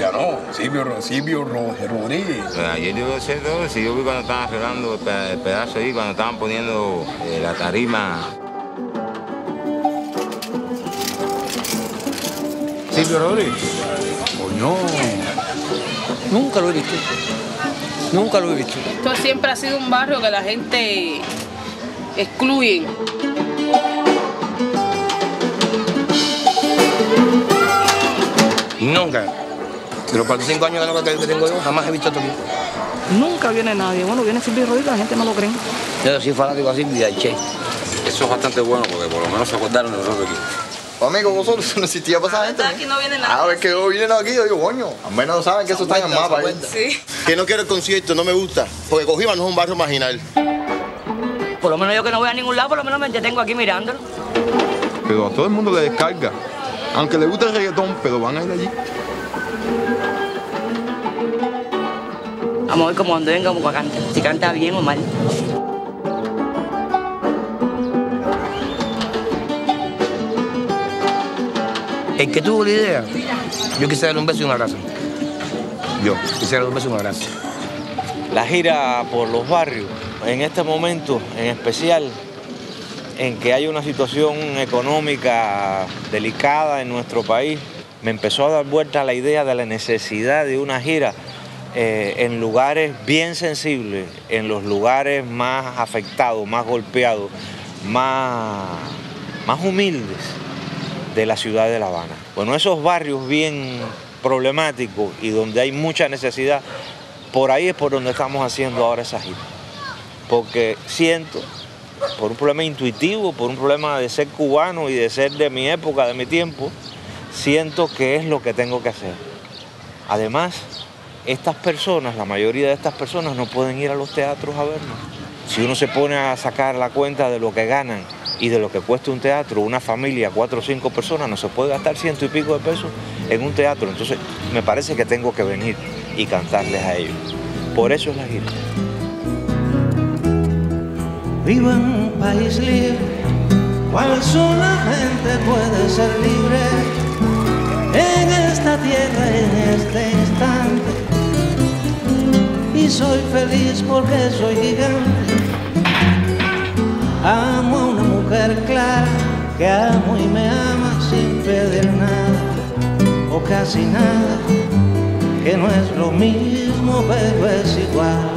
todavía no. Silvio Rodríguez. Pues ayer yo sé todo, si yo vi cuando estaban arreglando el pedazo ahí, cuando estaban poniendo la tarima. Silvio Rodríguez. Coño. Nunca lo he visto. Nunca lo he visto. Esto siempre ha sido un barrio que la gente excluye. Nunca. De los 45 años que tengo yo, jamás he visto esto aquí. Nunca viene nadie. Bueno, viene Silvio Rodríguez, la gente no lo cree. Yo soy fanático de Silvio y del Che. Eso es bastante bueno porque por lo menos se acordaron de nosotros aquí. Amigo, vosotros no existía para esa gente. Aquí no viene nadie. A ver que vienen aquí, yo digo, coño, al menos saben que eso está en el mapa. Sí. Que no quiero el concierto, no me gusta, porque Cogima no es un barrio marginal. Por lo menos yo que no voy a ningún lado, por lo menos me detengo aquí mirándolo. Pero a todo el mundo le descarga. Aunque le gusta el reggaetón, pero van a ir allí. Vamos a ver cómo ando venga, como canta. Si canta bien o mal. El que tuvo la idea, yo quise darle un beso y un abrazo. Yo quise darle un beso y un abrazo. La gira por los barrios, en este momento en especial, en que hay una situación económica delicada en nuestro país, me empezó a dar vuelta la idea de la necesidad de una gira en lugares bien sensibles, en los lugares más afectados, más golpeados, más humildes de la ciudad de La Habana. Bueno, esos barrios bien problemáticos y donde hay mucha necesidad, por ahí es por donde estamos haciendo ahora esa gira. Porque siento, por un problema intuitivo, por un problema de ser cubano y de ser de mi época, de mi tiempo, siento que es lo que tengo que hacer. Además, estas personas, la mayoría de estas personas no pueden ir a los teatros a vernos. Si uno se pone a sacar la cuenta de lo que ganan y de lo que cuesta un teatro, una familia, 4 o 5 personas, no se puede gastar 100 y pico de pesos en un teatro. Entonces, me parece que tengo que venir y cantarles a ellos. Por eso es la gira. Vivo en un país libre, cual solamente puede ser libre en esta tierra, en este instante. Y soy feliz porque soy gigante. Amo a una mujer clara, que amo y me ama sin pedir nada, o casi nada, que no es lo mismo, pero es igual.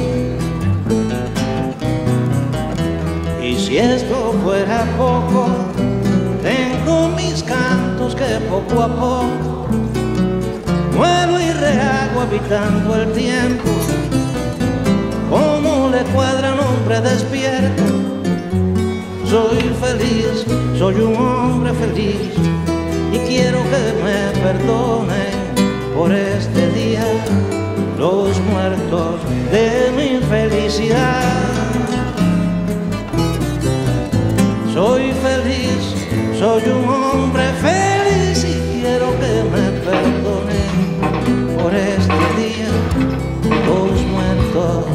Y si esto fuera poco, tengo mis cantos que poco a poco muero y rehago habitando el tiempo. Como le cuadra a un hombre despierto. Soy feliz, soy un hombre feliz y quiero que me perdonen por este día los muertos de mi felicidad. Soy feliz, soy un hombre feliz y quiero que me perdonen por este día los muertos.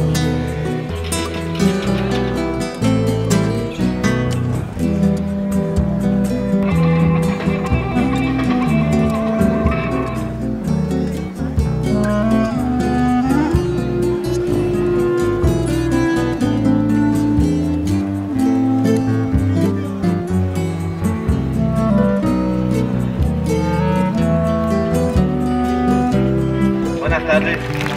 Buenas tardes.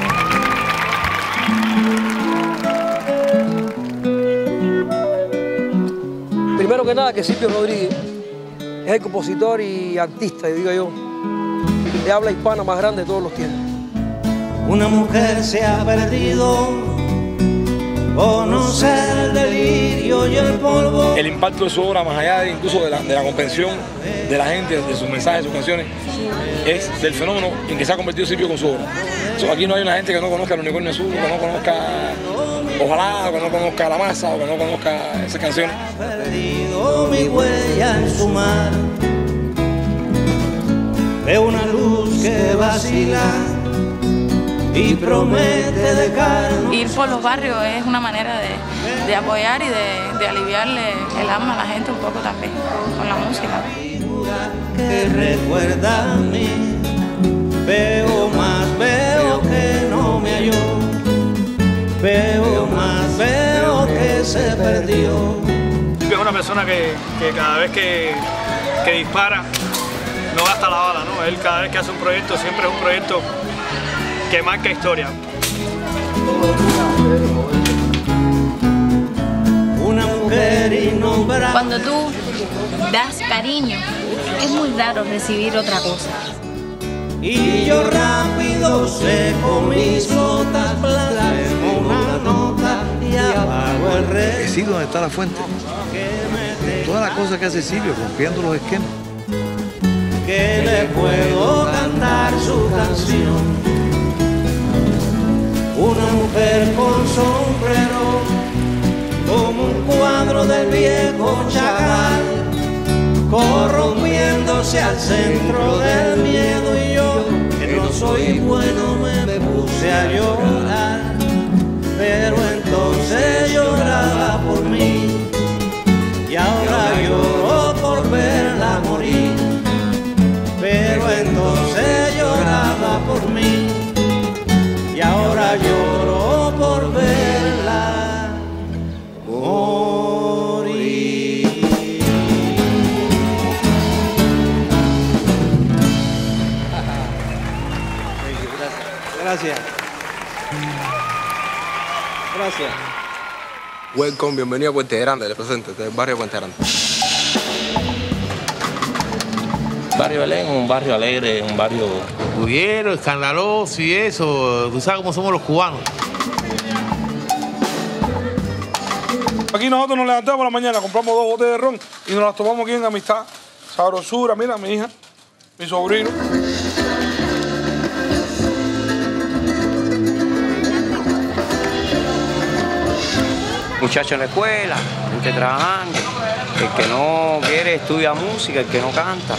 Primero que nada, que Silvio Rodríguez es el compositor y artista, digo yo, de habla hispana más grande de todos los tiempos. Una mujer se ha perdido, conocer el delirio y el polvo. El impacto de su obra, más allá incluso de la comprensión de la gente, de sus mensajes, de sus canciones, es del fenómeno en que se ha convertido Silvio con su obra. Aquí no hay una gente que no conozca El Unicornio Azul, que no conozca Ojalá, o que no conozca La Masa, o que no conozca esas canciones. He perdido mi huella en su mar, de una luz que vacila y promete dejarnos. Ir por los barrios es una manera de apoyar y de aliviarle el alma a la gente un poco también con la música. Que recuerda a mí Veo más, veo que no me halló. Veo más, veo que se perdió. Es una persona que cada vez que dispara no gasta la bala, ¿no? Él cada vez que hace un proyecto siempre es un proyecto que marca historia. Una mujer innombrable. Cuando tú das cariño, es muy raro recibir otra cosa. Y yo rápido seco mis botas, plasmo una nota y apago el rey. Sí, donde está la fuente. Todas las cosas que hace Silvio, rompiendo los esquemas. Que le puedo cantar su canción. Una mujer con sombrero, como un cuadro del viejo Chagall, corrompiéndose al centro del miedo, y yo, que no soy bueno, me puse a llorar. Pero entonces lloraba por mí, y ahora lloro por verla morir. Pero entonces lloraba por mí, y ahora lloro por verla morir. Gracias. Gracias. Welcome, bienvenido a Puente Grande, le presento, del barrio Puente Grande. Barrio Belén, un barrio alegre, un barrio bullero, escandaloso y eso. Tú sabes cómo somos los cubanos. Aquí nosotros nos levantamos por la mañana, compramos 2 botellas de ron y nos las tomamos aquí en amistad. Sabrosura, mira, mi hija, mi sobrino. Muchachos en la escuela, gente trabajando. El que no quiere estudia música, el que no canta.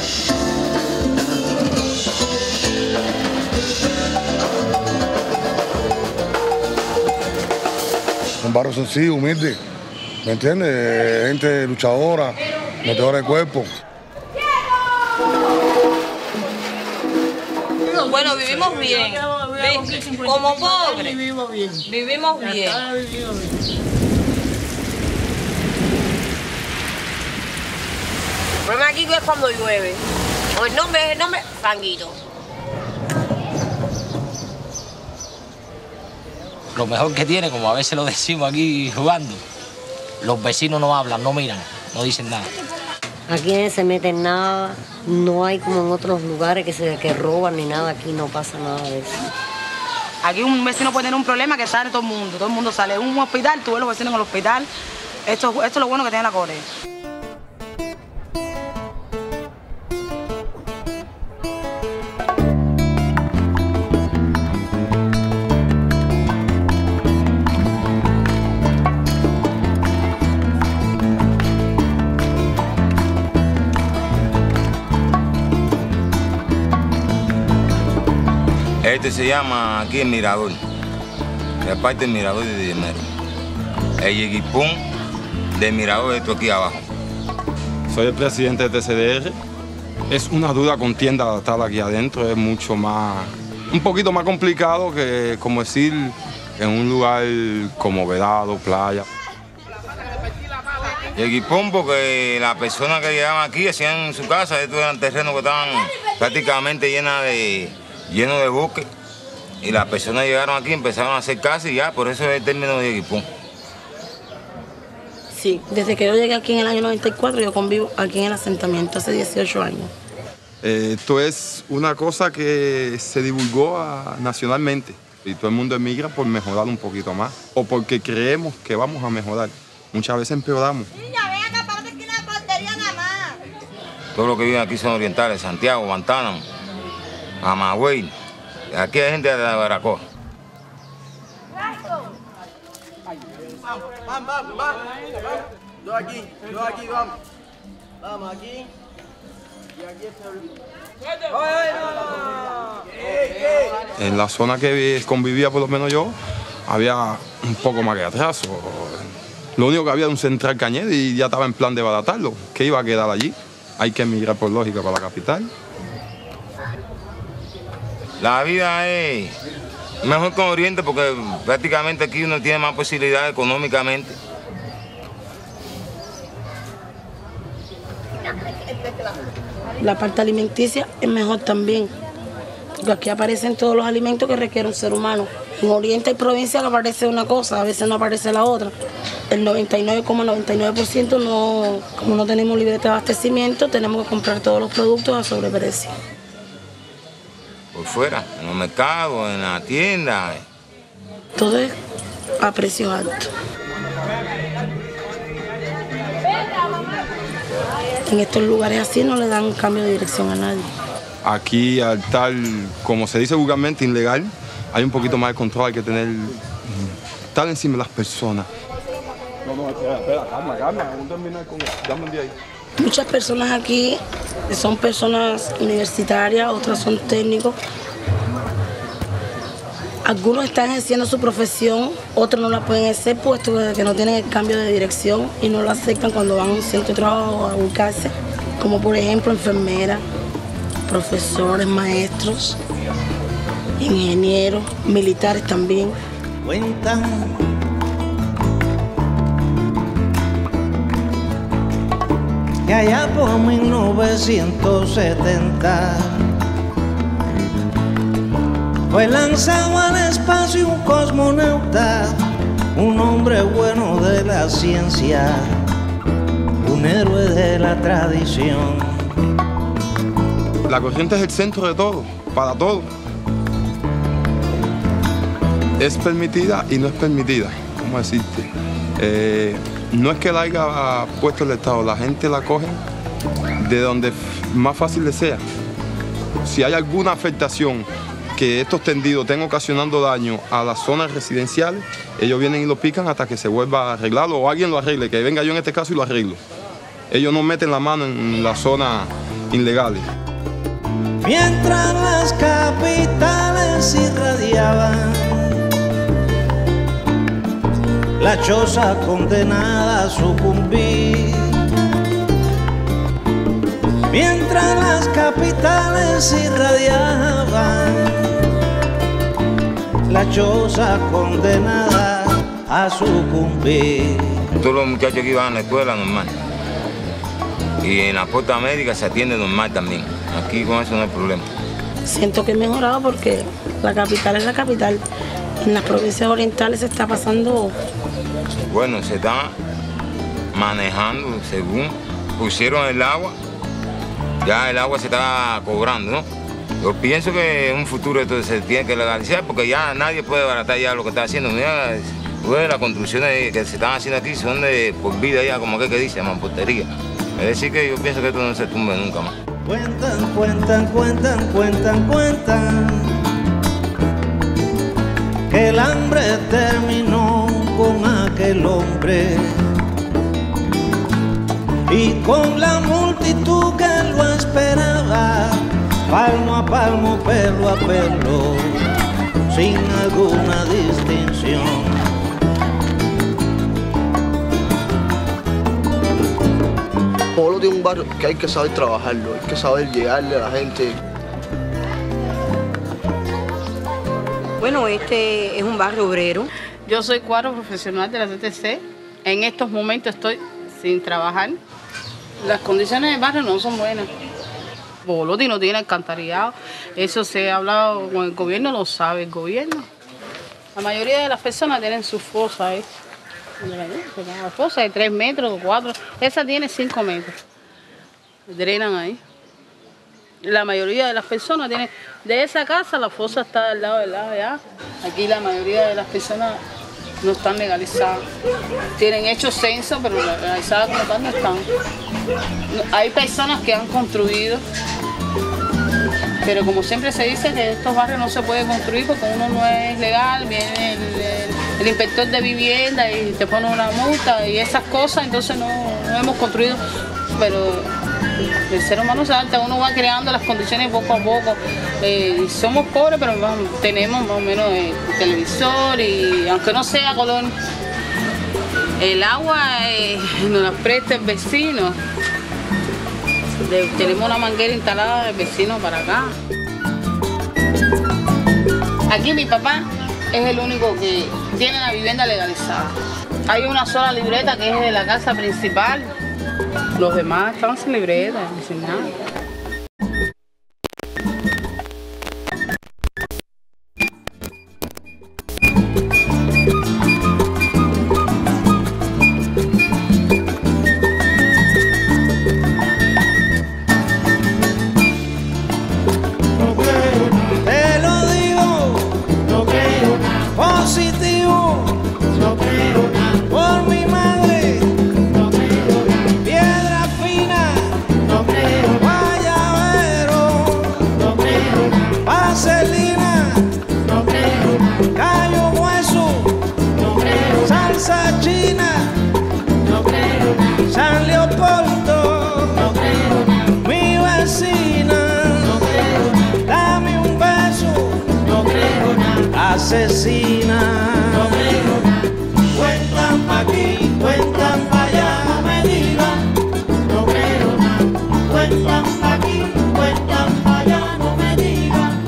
Un barrio sencillo, humilde, ¿me entiendes? Gente luchadora, metedora de cuerpo. Bueno, vivimos bien. Como pobres. Vivimos bien. El problema aquí es cuando llueve. O el nombre, Fanguito. Lo mejor que tiene, como a veces lo decimos aquí jugando, los vecinos no hablan, no miran, no dicen nada. Aquí nadie se mete en nada, no hay como en otros lugares que roban ni nada, aquí no pasa nada de eso. Aquí un vecino puede tener un problema que sale todo el mundo sale. En un hospital, tú ves los vecinos en el hospital, esto es lo bueno que tiene la Corea. Este se llama aquí el Mirador, es parte del Mirador de Dinero. El Yeguipón del Mirador, esto aquí abajo. Soy el presidente de TCDR. Es una dura contienda estar aquí adentro, es mucho más, un poquito más complicado que, como decir, en un lugar como Vedado, playa. Yeguipón porque las personas que llegaban aquí hacían en su casa, estos eran terrenos que estaban prácticamente llenos de bosque, y las personas llegaron aquí, empezaron a hacer casa y ya, por eso es el término de Yeguipón. Sí, desde que yo llegué aquí en el año 94, yo convivo aquí en el asentamiento hace 18 años. Esto es una cosa que se divulgó nacionalmente y todo el mundo emigra por mejorar un poquito más o porque creemos que vamos a mejorar. Muchas veces empeoramos. Todos los que viven aquí son orientales, Santiago, Guantánamo, Camagüey. Aquí hay gente de la Baracoa. Vamos. Yo aquí, vamos. Vamos aquí. Y aquí En la zona que convivía, por lo menos yo, había un poco más que atraso. Lo único que había era un central Cañete y ya estaba en plan de baratarlo. ¿Qué iba a quedar allí? Hay que emigrar por lógica para la capital. La vida es mejor con Oriente porque prácticamente aquí uno tiene más posibilidades económicamente. La parte alimenticia es mejor también, porque aquí aparecen todos los alimentos que requiere un ser humano. En Oriente hay provincias que aparece una cosa, a veces no aparece la otra. El 99,99% no, como no tenemos libreta de abastecimiento, tenemos que comprar todos los productos a sobreprecio. Por fuera, en los mercados, en la tienda. Todo es a precios altos. En estos lugares así no le dan cambio de dirección a nadie. Aquí, al tal, como se dice vulgarmente, ilegal, hay un poquito más de control, hay que tener, estar encima de las personas. No, espera, calma, vamos a terminar con eso. Dame un día ahí. Muchas personas aquí son personas universitarias, otras son técnicos. Algunos están ejerciendo su profesión, otros no la pueden hacer puesto que no tienen el cambio de dirección y no lo aceptan cuando van a un centro de trabajo a ubicarse, como por ejemplo enfermeras, profesores, maestros, ingenieros, militares también. Cuentan que allá por 1970 fue lanzado al espacio un cosmonauta, un hombre bueno de la ciencia, un héroe de la tradición. La corriente es el centro de todo, para todo. Es permitida y no es permitida, ¿cómo decirte? No es que la haya puesto el Estado, la gente la coge de donde más fácil le sea. Si hay alguna afectación que estos tendidos estén ocasionando daño a las zonas residenciales, ellos vienen y lo pican hasta que se vuelva a arreglarlo o alguien lo arregle, que venga yo en este caso y lo arreglo. Ellos no meten la mano en las zonas ilegales. Mientras las capitales irradiaban, la choza condenada a sucumbir. Mientras las capitales irradiaban, la choza condenada a sucumbir. Todos los muchachos que iban a la escuela normal. Y en la Puerta América se atiende normal también. Aquí con eso no hay problema. Siento que he mejorado porque la capital es la capital. En las provincias orientales se está pasando. Bueno, se está manejando según pusieron el agua. Ya el agua se está cobrando, ¿no? Yo pienso que en un futuro esto se tiene que legalizar porque ya nadie puede abaratar ya lo que está haciendo. Mira, las construcciones que se están haciendo aquí son de por vida ya, como que dice, mampostería. Es decir que yo pienso que esto no se tumbe nunca más. Cuentan que el hambre terminó con aquel hombre y con la multitud que lo esperaba, palmo a palmo, pelo a pelo, sin alguna distinción. Polo tiene un barrio que hay que saber trabajarlo, hay que saber llegarle a la gente. Bueno, este es un barrio obrero. Yo soy cuadro profesional de la CTC. En estos momentos estoy sin trabajar. Las condiciones del barrio no son buenas. Boloti no tiene alcantarillado. Eso se ha hablado con el gobierno, lo sabe el gobierno. La mayoría de las personas tienen sus fosas. La fosa de 3 metros, 4. Esa tiene 5 metros. Drenan ahí. La mayoría de las personas tienen... De esa casa la fosa está al lado allá. Aquí la mayoría de las personas no están legalizadas. Tienen hecho censo, pero legalizadas como tal no están. Hay personas que han construido, pero como siempre se dice que estos barrios no se puede construir porque uno no es legal, viene el inspector de vivienda y te pone una multa y esas cosas, entonces no hemos construido, pero el ser humano se adapta, uno va creando las condiciones poco a poco. Somos pobres, pero tenemos más o menos televisor y aunque no sea color, el agua nos la presta el vecino. Tenemos una manguera instalada del vecino para acá. Aquí mi papá es el único que tiene la vivienda legalizada. Hay una sola libreta que es de la casa principal. Los demás están sin libreta, sin nada. Asesina. No creo nada. Cuentan pa' aquí, cuentan pa' allá, no me digan. No creo nada. Cuentan pa' aquí, cuentan pa' allá, no me digan.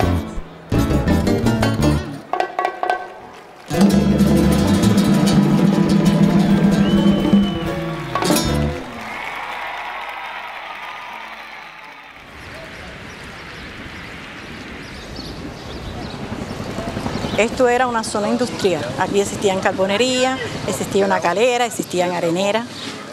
Esto era una zona industrial. Aquí existían carbonería, existía una calera, existían areneras.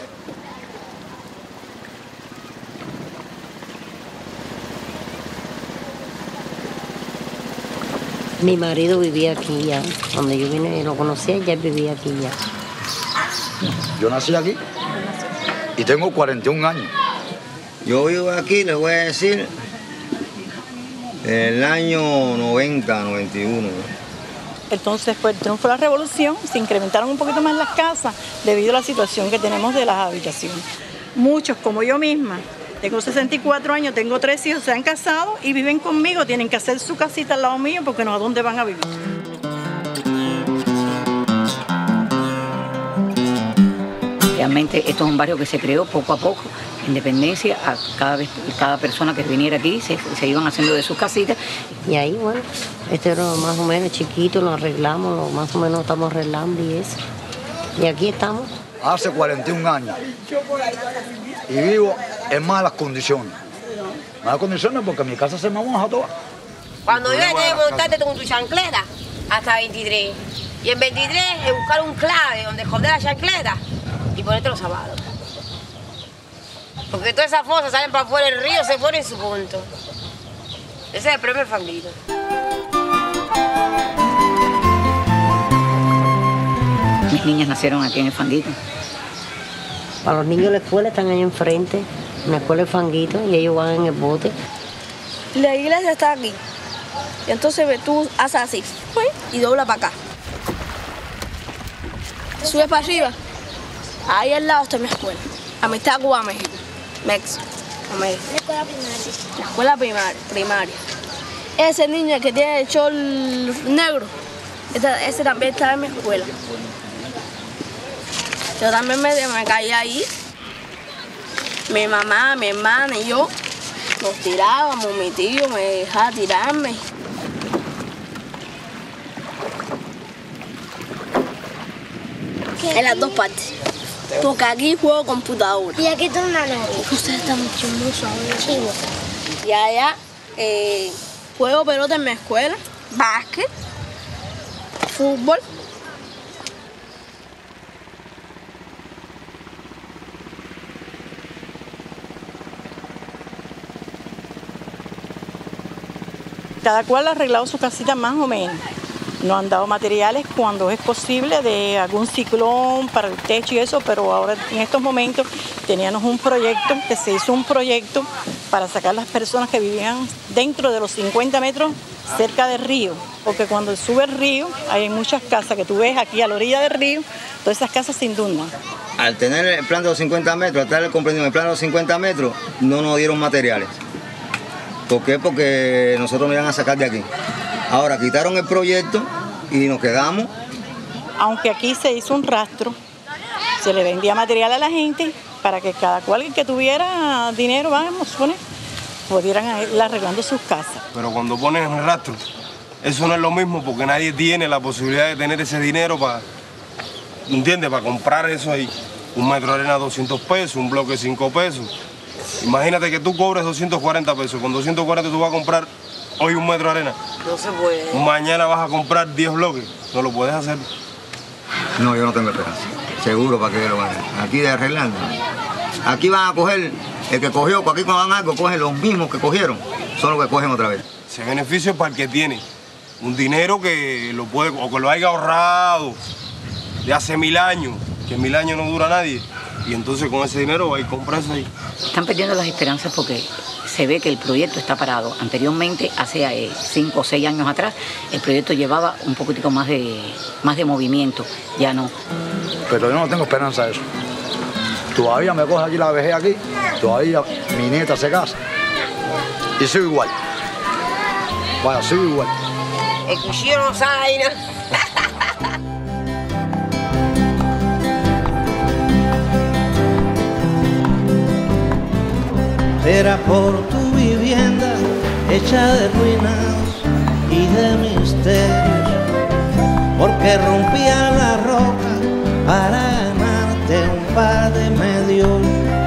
Mi marido vivía aquí ya. Cuando yo vine y lo conocía, ya vivía aquí ya. Yo nací aquí y tengo 41 años. Yo vivo aquí, les voy a decir, en el año 90, 91. Entonces, después del triunfo de la revolución, se incrementaron un poquito más las casas debido a la situación que tenemos de las habitaciones. Muchos, como yo misma, tengo 64 años, tengo 3 hijos, se han casado y viven conmigo, tienen que hacer su casita al lado mío porque no sé a dónde van a vivir. Realmente esto es un barrio que se creó poco a poco, independencia, a cada persona que viniera aquí se iban haciendo de sus casitas. Y ahí, bueno, este era más o menos chiquito, lo arreglamos, más o menos estamos arreglando y eso. Y aquí estamos. Hace 41 años y vivo en malas condiciones. Malas condiciones porque mi casa se me moja toda. Cuando yo que montarte con tu chancleta hasta 23. Y en 23 es buscar un clave donde esconder la chancleta y ponerte los zapatos. Porque todas esas fosas salen para afuera del río, se ponen en su punto. Ese es el premio Fanguito. Mis niñas nacieron aquí en el Fanguito. Para los niños de la escuela están ahí enfrente, en la escuela de Fanguito, y ellos van en el bote. La iglesia está aquí. Entonces tú haces así, y dobla para acá. Subes para arriba. Ahí al lado está mi escuela. Amistad Cuba, México. México. México. La escuela primaria. La escuela primaria. Ese niño que tiene el chol negro, ese también está en mi escuela. Yo también me caí ahí. Mi mamá, mi hermana y yo nos tirábamos. Mi tío me dejaba tirarme. En las dos partes. Porque aquí juego computadora. Y aquí tengo una novia. Usted está muy chismoso ahora. Chivo. Y allá juego pelota en mi escuela, básquet, fútbol. Cada cual ha arreglado su casita más o menos. Nos han dado materiales cuando es posible de algún ciclón para el techo y eso, pero ahora en estos momentos teníamos un proyecto, que se hizo un proyecto para sacar las personas que vivían dentro de los 50 metros cerca del río, porque cuando sube el río hay muchas casas que tú ves aquí a la orilla del río, todas esas casas se inundan. Al tener el plan de los 50 metros, al tener el comprendido el plan de los 50 metros, no nos dieron materiales. ¿Por qué? Porque nosotros nos iban a sacar de aquí. Ahora quitaron el proyecto y nos quedamos. Aunque aquí se hizo un rastro, se le vendía material a la gente para que cada cual que tuviera dinero, vamos, pudieran ir arreglando sus casas. Pero cuando pones el rastro, eso no es lo mismo porque nadie tiene la posibilidad de tener ese dinero para, ¿entiendes? Para comprar eso ahí. Un metro de arena 200 pesos, un bloque 5 pesos. Imagínate que tú cobres 240 pesos. Con 240 tú vas a comprar hoy un metro de arena. No se puede. Mañana vas a comprar 10 bloques. No lo puedes hacer. No, yo no tengo esperanza. Seguro para que lo van a hacer. Aquí de arreglando. Aquí van a coger, el que cogió, aquí cuando van algo, cogen los mismos que cogieron. Son los que cogen otra vez. Ese beneficio es para el que tiene un dinero que lo puede, o que lo haya ahorrado de hace 1000 años, que 1000 años no dura nadie. Y entonces con ese dinero va a ir a comprarse ahí. Están perdiendo las esperanzas porque se ve que el proyecto está parado. Anteriormente, hace 5 o 6 años atrás, el proyecto llevaba un poquitico más de movimiento. Ya no. Pero yo no tengo esperanza de eso. Todavía me coge aquí la vejez aquí, todavía mi nieta se casa. Y sigo igual. Vaya, sigo igual. El cuchillo no sabe nada. Era por tu vivienda hecha de ruinas y de misterios, porque rompía la roca para ganarte un par de medios,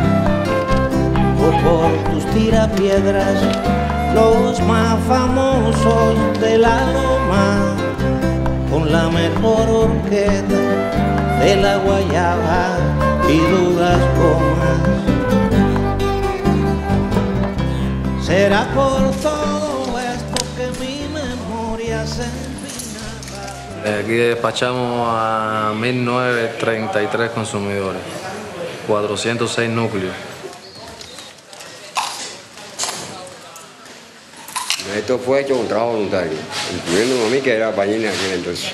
o por tus tirapiedras, los más famosos de la Loma, con la mejor orquesta de la guayaba y duras gomas. Será por todo esto que mi memoria se empina. Aquí despachamos a 1933 consumidores, 406 núcleos. Esto fue hecho con trabajo voluntario, incluyéndome a mí que era pañina aquí entonces.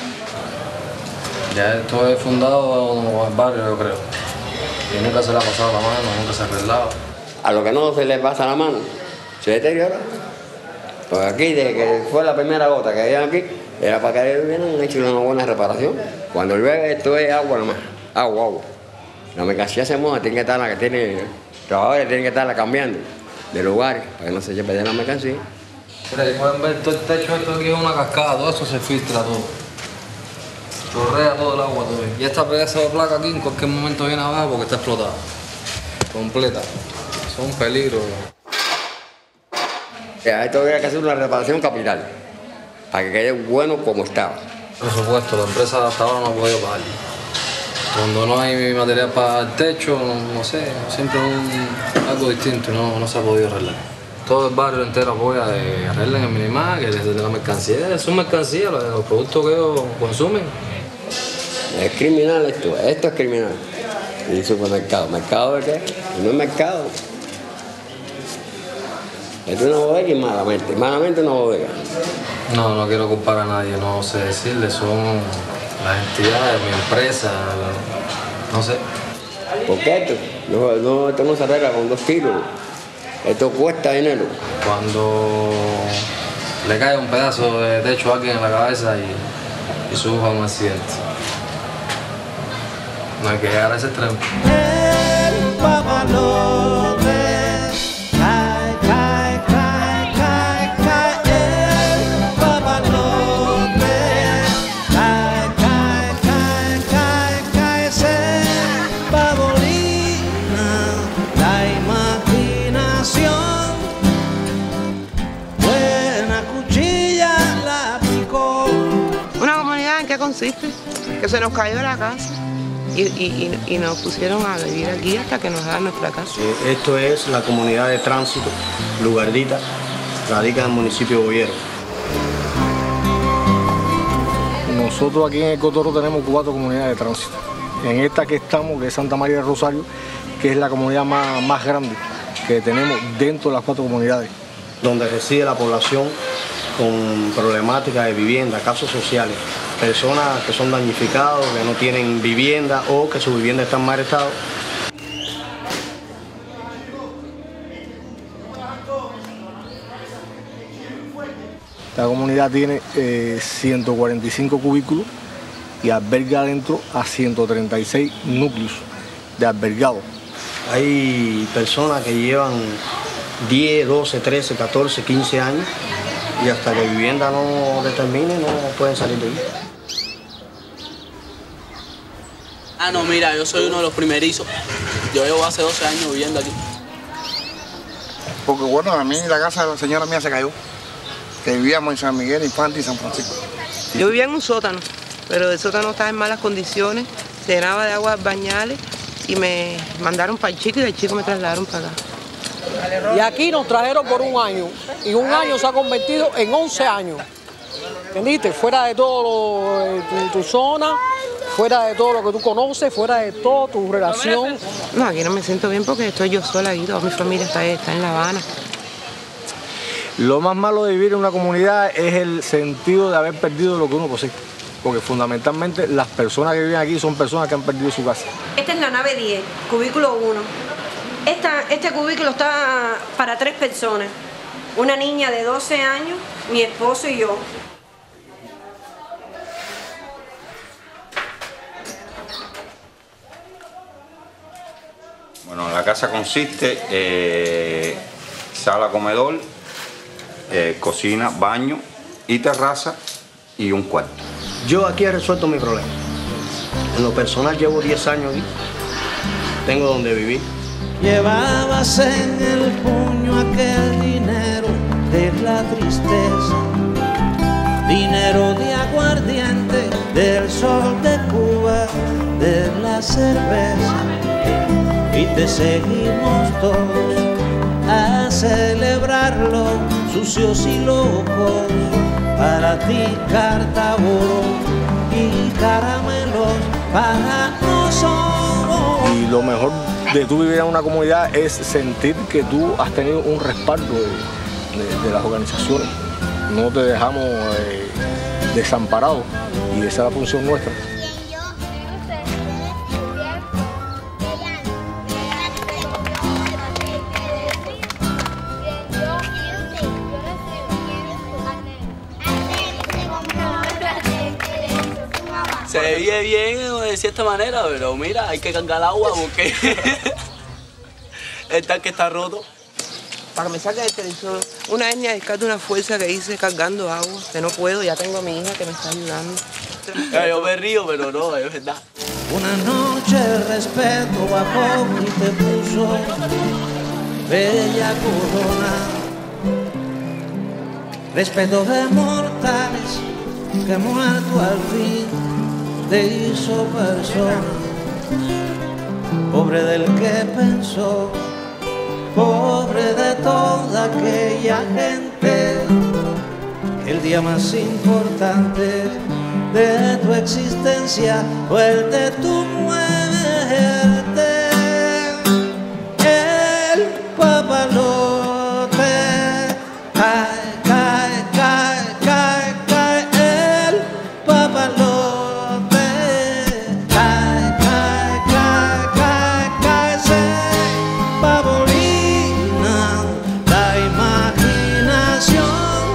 Ya esto es fundado en el barrio, yo creo. Y nunca se le ha pasado la mano, nunca se ha arreglado. A lo que no se le pasa la mano, se deteriora. Pues aquí, desde que fue la primera gota que había aquí, era para que hubieran hecho una buena reparación. Cuando llueve esto es agua nomás, agua. La mercancía se mueve, tiene que estar la que tiene, trabajadores tienen que estarla cambiando de lugares para que no se pierda la mercancía. Mira, ahí pueden ver todo el techo, esto aquí es una cascada, todo eso se filtra todo. Chorrea todo el agua todo. Y esta pedazo de placa aquí en cualquier momento viene abajo porque está explotada. Completa. Son peligros. Esto habría que hacer una reparación capital, para que quede bueno como estaba. Por supuesto, la empresa hasta ahora no ha podido pagar. Cuando no hay material para el techo, no sé, siempre algo distinto y no se ha podido arreglar. Todo el barrio entero apoya de arreglen el minimar, que desde la mercancía, es su mercancía, los productos que ellos consumen. Es criminal esto es criminal. Y supermercado, ¿mercado de qué? Y no es mercado. Esto es una bodega y malamente una bodega. No quiero culpar a nadie, no sé decirle, son las entidades, mi empresa, no sé. ¿Por qué esto? Esto no se arregla con 2 kilos. Esto cuesta dinero. Cuando le cae un pedazo de techo a alguien en la cabeza y sufra un accidente. No hay que llegar a ese extremo. El papalote cae, cae, cae, cae, cae. El papalote cae, cae, cae, cae, cae. Se pavolina la imaginación. Buena cuchilla la picó. ¿Una comunidad en qué consiste? Que se nos cayó la casa. Y nos pusieron a vivir aquí hasta que nos dan nuestra casa. Esto es la comunidad de tránsito Lugardita, radica en el municipio de Boyero. Nosotros aquí en el Cotorro tenemos 4 comunidades de tránsito. En esta que estamos, que es Santa María del Rosario, que es la comunidad más grande que tenemos dentro de las 4 comunidades. Donde reside la población con problemáticas de vivienda, casos sociales. Personas que son damnificados, que no tienen vivienda o que su vivienda está en mal estado. Esta comunidad tiene 145 cubículos y alberga adentro a 136 núcleos de albergados. Hay personas que llevan 10, 12, 13, 14, 15 años y hasta que vivienda no determine no pueden salir de ahí. Ah, no, mira, yo soy uno de los primerizos. Yo llevo hace 12 años viviendo aquí. Porque bueno, a mí la casa de la señora mía se cayó, que vivíamos en San Miguel, Infante y San Francisco. Yo vivía en un sótano, pero el sótano estaba en malas condiciones, se llenaba de aguas bañales y me mandaron para el Chico y del Chico me trasladaron para acá. Y aquí nos trajeron por un año, y un año se ha convertido en 11 años. ¿Entendiste? Fuera de todo tu zona, fuera de todo lo que tú conoces, fuera de toda tu relación. No, aquí no me siento bien porque estoy yo sola aquí, toda mi familia está en La Habana. Lo más malo de vivir en una comunidad es el sentido de haber perdido lo que uno posee. Porque fundamentalmente las personas que viven aquí son personas que han perdido su casa. Esta es la nave 10, cubículo 1. Este cubículo está para 3 personas. Una niña de 12 años, mi esposo y yo. Bueno, la casa consiste sala, comedor, cocina, baño y terraza y un cuarto. Yo aquí he resuelto mi problema. En lo personal llevo 10 años aquí. Tengo donde vivir. Llevabas en el puño aquel dinero de la tristeza, dinero de aguardiente, del sol de Cuba, de la cerveza. Y te seguimos todos a celebrarlo, sucios y locos. Para ti carta, oro y caramelos para nosotros. Y lo mejor de tú vivir en una comunidad es sentir que tú has tenido un respaldo de las organizaciones. No te dejamos desamparados y esa es la función nuestra. Se vive bien de cierta manera, pero mira, hay que cargar agua porque el tanque está roto. Para que me saque el televisor. Una vez me descarto una fuerza que hice cargando agua, que no puedo, ya tengo a mi hija que me está ayudando. Yo me río, pero no, es verdad. Una noche el respeto bajó y te puso bella corona. Respeto de mortales que muerto al fin te hizo persona. Pobre del que pensó, pobre de toda aquella gente. El día más importante de tu existencia fue el de tu muerte. El papalote cae, cae, cae, cae, cae. El papalote cae, cae, cae, cae, cae. Se pavolina la imaginación.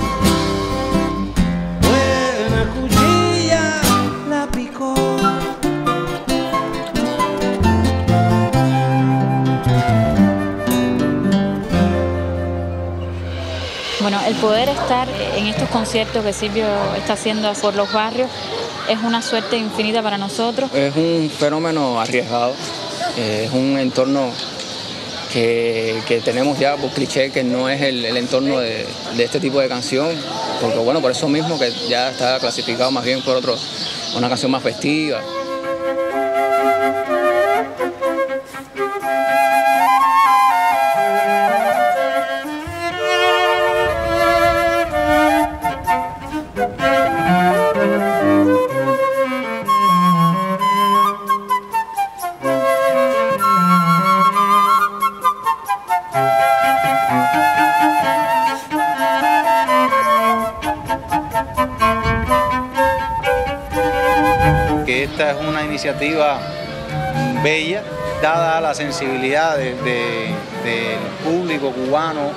Buena cuchilla la picó. Bueno, el poder estar en estos conciertos que Silvio está haciendo por los barrios es una suerte infinita para nosotros. Es un fenómeno arriesgado, es un entorno que tenemos ya por cliché que no es el entorno de este tipo de canción, porque bueno, por eso mismo que ya está clasificado más bien por una canción más festiva. Que esta es una iniciativa bella, dada a la sensibilidad del público cubano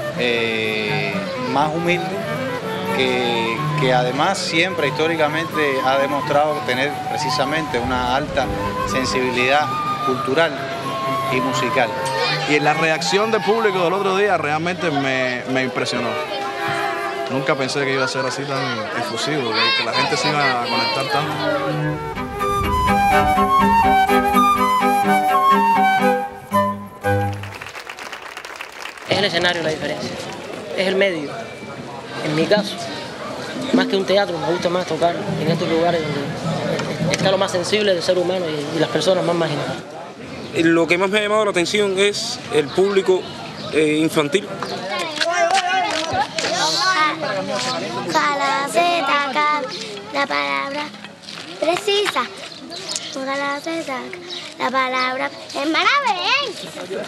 más humilde, que además siempre históricamente ha demostrado tener precisamente una alta sensibilidad cultural y musical. Y la reacción del público del otro día realmente me impresionó. Nunca pensé que iba a ser así tan efusivo, que la gente se iba a conectar tanto. Es el escenario la diferencia, es el medio. En mi caso, más que un teatro, me gusta más tocar en estos lugares donde está lo más sensible del ser humano y las personas más marginadas. Lo que más me ha llamado la atención es el público infantil. Ojalá se saca la palabra precisa. Ojalá se saca la palabra. Hermana, ven.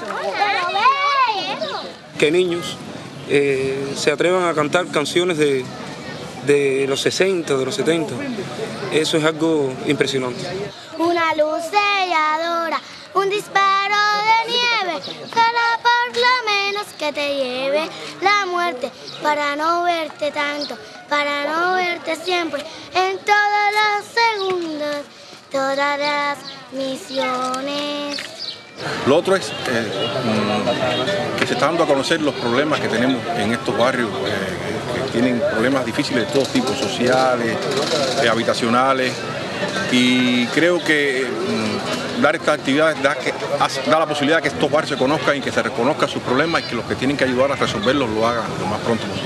Que niños se atrevan a cantar canciones de los 60, de los 70. Eso es algo impresionante. Una luz selladora, un disparo de nieve, solo por lo menos que te lleve la muerte, para no verte tanto, para no verte siempre, en todas las segundos, todas las misiones. Lo otro es que se está dando a conocer los problemas que tenemos en estos barrios, que tienen problemas difíciles de todo tipo, sociales, habitacionales, y creo que dar estas actividades da la posibilidad de que estos barrios se conozcan y que se reconozcan sus problemas y que los que tienen que ayudar a resolverlos lo hagan lo más pronto posible.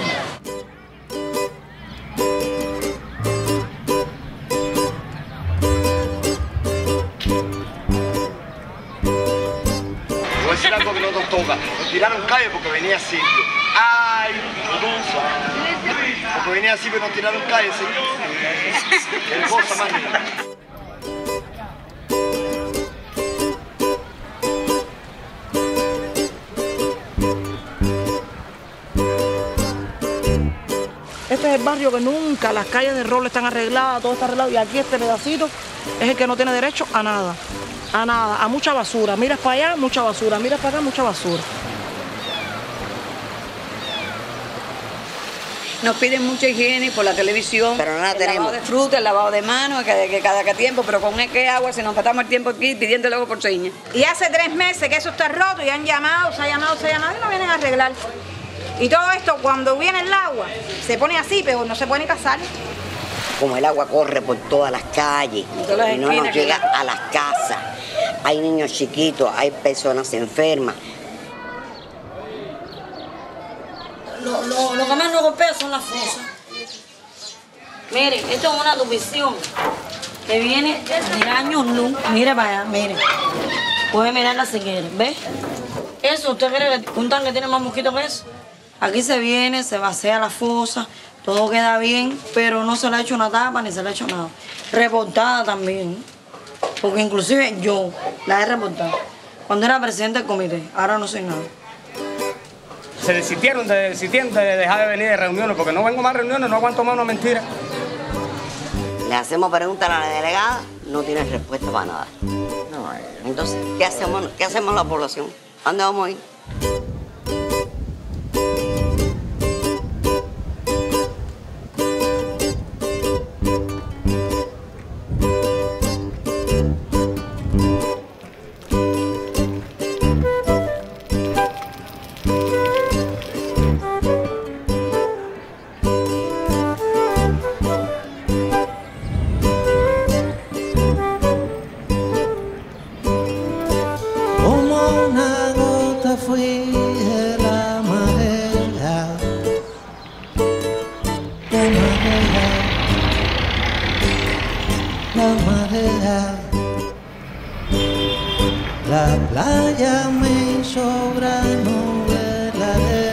Voy a decir algo que no nos toca. Nos tiraron calle porque venía Silvio. ¡Ay! Porque venía Silvio y nos tiraron calle, ¿sí? Qué cosa más linda. Este es el barrio que nunca, las calles de Roble están arregladas, todo está arreglado, y aquí este pedacito es el que no tiene derecho a nada, a mucha basura. Miras para allá, mucha basura, miras para acá, mucha basura. Nos piden mucha higiene por la televisión, pero no la tenemos. El lavado de fruta, el lavado de manos, que cada tiempo, pero con qué agua se nos pasamos el tiempo aquí pidiendo luego por señas. Y hace 3 meses que eso está roto y han llamado, se ha llamado y no vienen a arreglar. Y todo esto, cuando viene el agua, se pone así, pero no se puede ni pasar. Como el agua corre por todas las calles y no nos llega a las casas. Hay niños chiquitos, hay personas enfermas. Lo que más nos golpea son las fosas. Miren, esto es una tubición que viene de años luz. Mire para allá, mire. Puede mirarla si quiere, ¿ves? Eso, ¿usted cree que un tanque tiene más mosquitos que eso? Aquí se viene, se vacía la fosa, todo queda bien, pero no se le ha hecho una tapa ni se le ha hecho nada. Reportada también, porque inclusive yo la he reportado cuando era presidente del comité, ahora no soy nada. Se desistieron de dejar de venir de reuniones, porque no vengo más a reuniones, no aguanto más una mentira. Le hacemos preguntas a la delegada, no tiene respuesta para nada. Entonces, ¿qué hacemos la población? ¿A dónde vamos a ir? La playa me sobra, no de la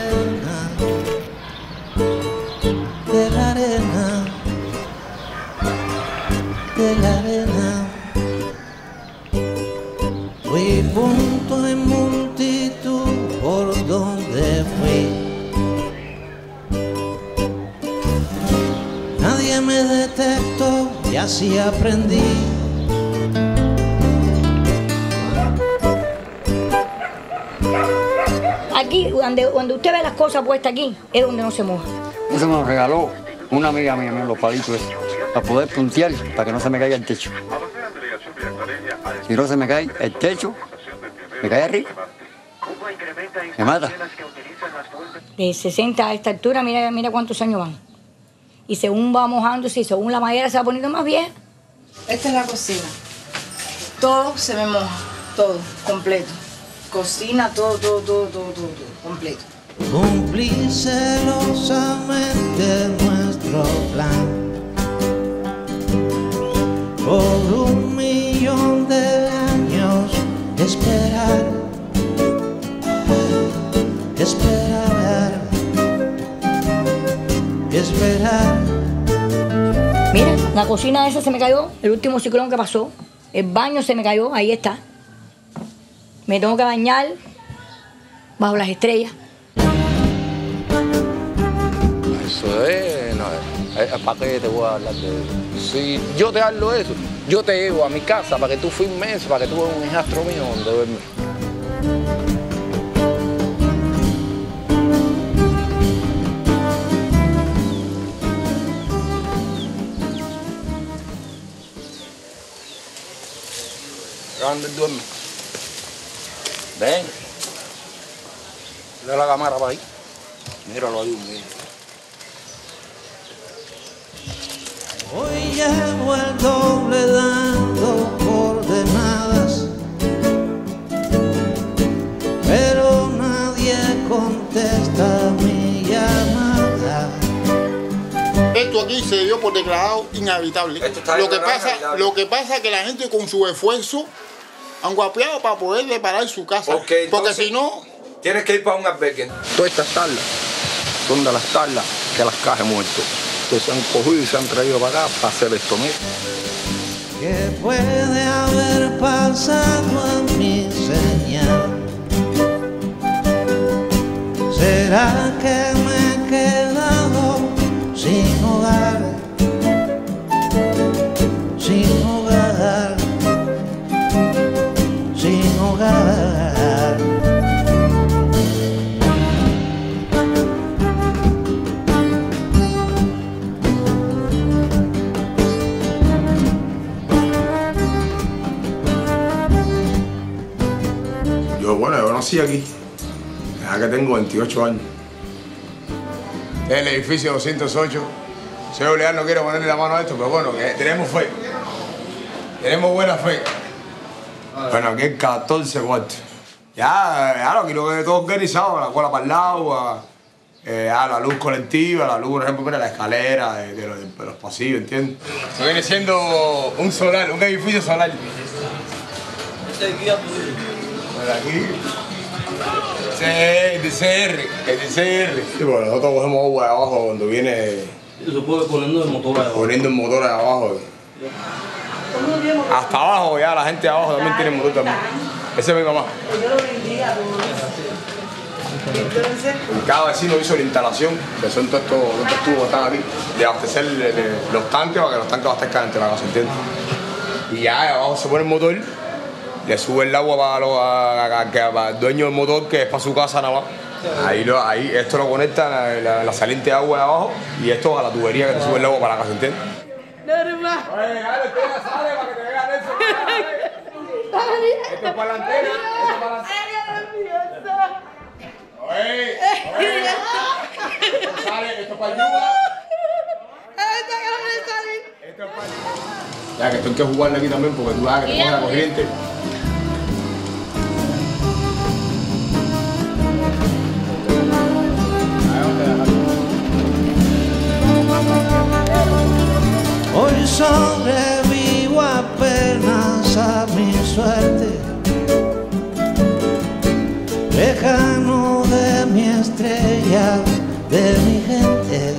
arena, de la arena. Fui punto en multitud por donde fui. Nadie me detectó y así aprendí. Aquí, donde usted ve las cosas puestas aquí, es donde no se moja. Eso me lo regaló una amiga mía, los palitos esos, para poder puntear, para que no se me caiga el techo. Si no se me cae el techo, me cae arriba, me mata. De 60 a esta altura, mira cuántos años van. Y según va mojándose y según la madera se va poniendo más vieja. Esta es la cocina. Todo se me moja, todo, completo. Cocina, todo, completo. Cumplí celosamente nuestro plan. Por 1.000.000 de años esperar. Esperar. Mira, la cocina esa se me cayó, el último ciclón que pasó. El baño se me cayó, ahí está. Me tengo que bañar bajo las estrellas. Eso es, no, ¿para qué te voy a hablar de eso? Si yo te hablo de eso, yo te llevo a mi casa para que tú firmes eso, para que tú veas un hijastro mío donde duerme. ¿Dónde duerme? Ven. Mira la cámara para ahí. Míralo ahí, mira. Hoy llevo el doble dando coordenadas, pero nadie contesta mi llamada. Esto aquí se dio por declarado inhabitable. Lo que pasa es que la gente con su esfuerzo han guapeado para poder reparar su casa. Okay, porque si no... Tienes que ir para un albergue. Todas estas tablas son de las tablas que las cajas muerto. Entonces se han cogido y se han traído para acá para hacer esto, mira. ¿Qué puede haber pasado en mi señal? ¿Será que me he quedado sin hogar? Sin hogar. Sin hogar. Yo nací aquí, ya que tengo 28 años. El edificio 208. Señor Leal no quiere ponerle la mano a esto, pero bueno, que tenemos fe. Tenemos buena fe. Bueno, aquí hay 14 cuartos. Ya lo quiero que todo organizado, la cola para el lado, la luz colectiva, la luz, por ejemplo, mira, la escalera de los pasillos, ¿entiendes? Esto viene siendo un solar, un edificio solar. Por aquí. El DCR. Sí, porque nosotros cogemos agua de abajo cuando viene. Se puede poniendo el motor ahí abajo. Poniendo el motor ahí abajo. Hasta abajo ya, la gente de abajo también tiene motor también. Ese es mi mamá. Yo lo vendía. Entonces. Cada vecino hizo la instalación, que son todos estos tubos que están aquí, de abastecer los tanques para que los tanques abastezcan entre la casa, ¿entiendes? Y ya abajo se pone el motor. Le sube el agua para el dueño del motor, que es para su casa nada más. Ahí esto lo conecta la saliente de agua de abajo y esto a la tubería que te sube el agua para la casa, ¿entiendes? Normal. Oye, dale, sale para que te vean eso. Esto es para la antena, esto es para la antena. Oye, esto sale, esto es para el yuga. Esto es para el... Ya, que esto hay que jugarle aquí también porque tú vas que te coge la corriente. Hoy sobrevivo apenas a mi suerte, lejano de mi estrella, de mi gente.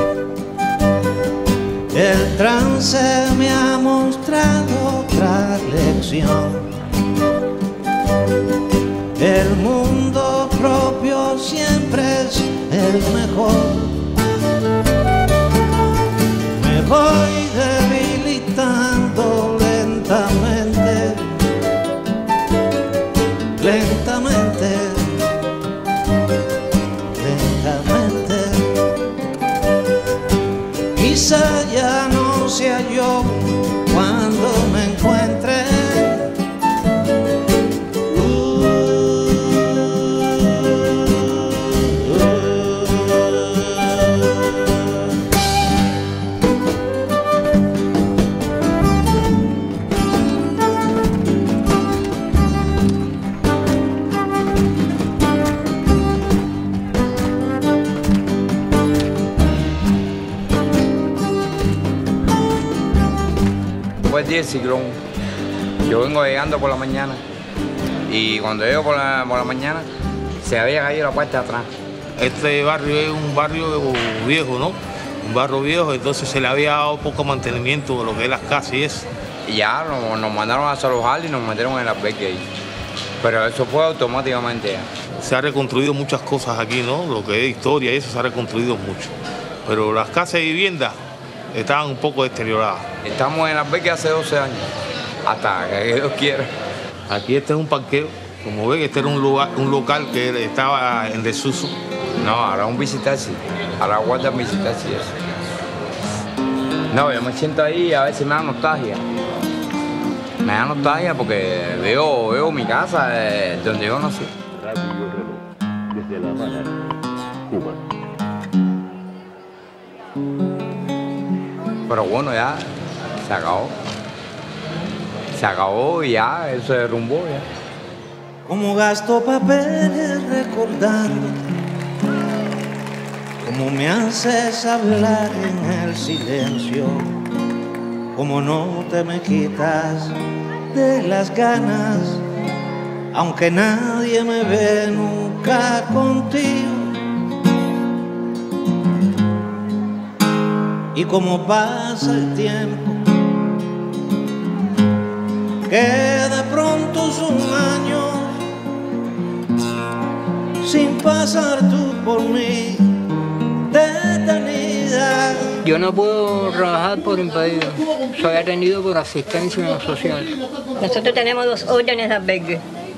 El trance me ha mostrado otra lección. El mundo propio siempre es el mejor. Me voy debilitando lentamente, lentamente, lentamente. Quizá ya no sea yo cuando me encuentre. después del ciclón. Yo vengo llegando por la mañana y cuando llego por la mañana se había caído la parte de atrás. Este barrio es un barrio viejo, ¿no? Un barrio viejo, entonces se le había dado poco mantenimiento de lo que es las casas y eso. Y ya nos mandaron a desalojar y nos metieron en el albergue ahí. Pero eso fue automáticamente ya. Se ha reconstruido muchas cosas aquí, ¿no? Lo que es historia y eso se ha reconstruido mucho. Pero las casas y viviendas estaban un poco deterioradas. Estamos en el albergue hace 12 años, hasta que Dios quiera. Aquí este es un parqueo. Como ven, este era un local que estaba en desuso. No, ahora un visitaxi. Ahora guardan visitaxi eso. No, yo me siento ahí y a veces me da nostalgia. Me da nostalgia porque veo mi casa donde yo nací. Radio Reloj, desde La Habana, Cuba. Pero bueno, ya se acabó. Se acabó y ya, eso se derrumbó ya. Como gasto papeles recordándote, como me haces hablar en el silencio, como no te me quitas de las ganas, aunque nadie me ve nunca contigo. Y como pasa el tiempo, que de pronto son años sin pasar tú por mí detenida. Yo no puedo trabajar por impedido, soy atendido por asistencia social. Nosotros tenemos 2 órdenes de albergue,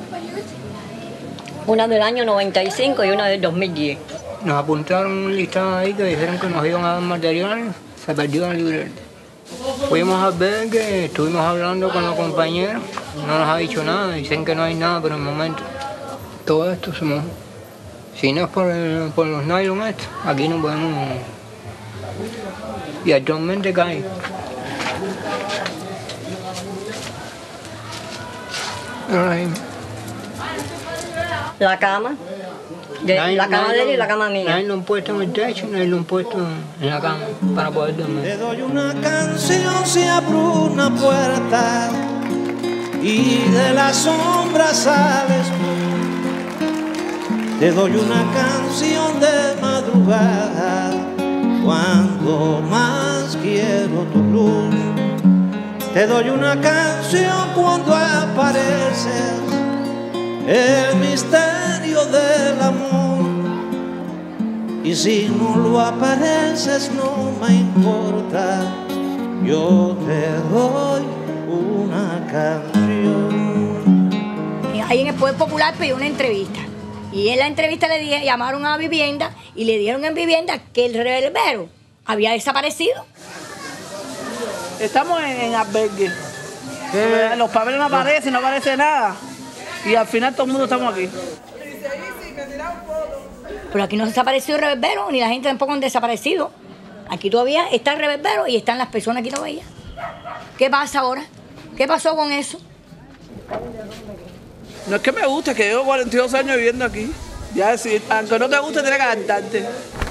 una del año 95 y una del 2010. Nos apuntaron un listado ahí que dijeron que nos iban a dar materiales, se perdió la libreta. Fuimos al albergue, estuvimos hablando con los compañeros, no nos ha dicho nada, dicen que no hay nada por el momento. Todo esto se mojó. Si no es por los nylon estos, aquí no podemos. Y actualmente cae. La cama, la cama de él y la cama mía. Nylon puesto en el techo, nylon puesto en la cama para poder dormir. Te doy una canción si abro una puerta y de la sombra sales tú. Te doy una canción de madrugada cuando más quiero tu luz. Te doy una canción cuando apareces, el misterio del amor. Y si no lo apareces no me importa, yo te doy una canción. Ahí en el Poder Popular pidió una entrevista. Y en la entrevista llamaron a vivienda y le dieron en vivienda que el reverbero había desaparecido. Estamos en albergue. Los papeles no aparecen, no aparece nada. Y al final todo el mundo estamos aquí. Pero aquí no se desapareció el reverbero, ni la gente tampoco han desaparecido. Aquí todavía está el reverbero y están las personas aquí todavía. ¿Qué pasa ahora? ¿Qué pasó con eso? No es que me guste, es que llevo 42 años viviendo aquí. Ya decir, aunque no te guste, tienes que adaptarte.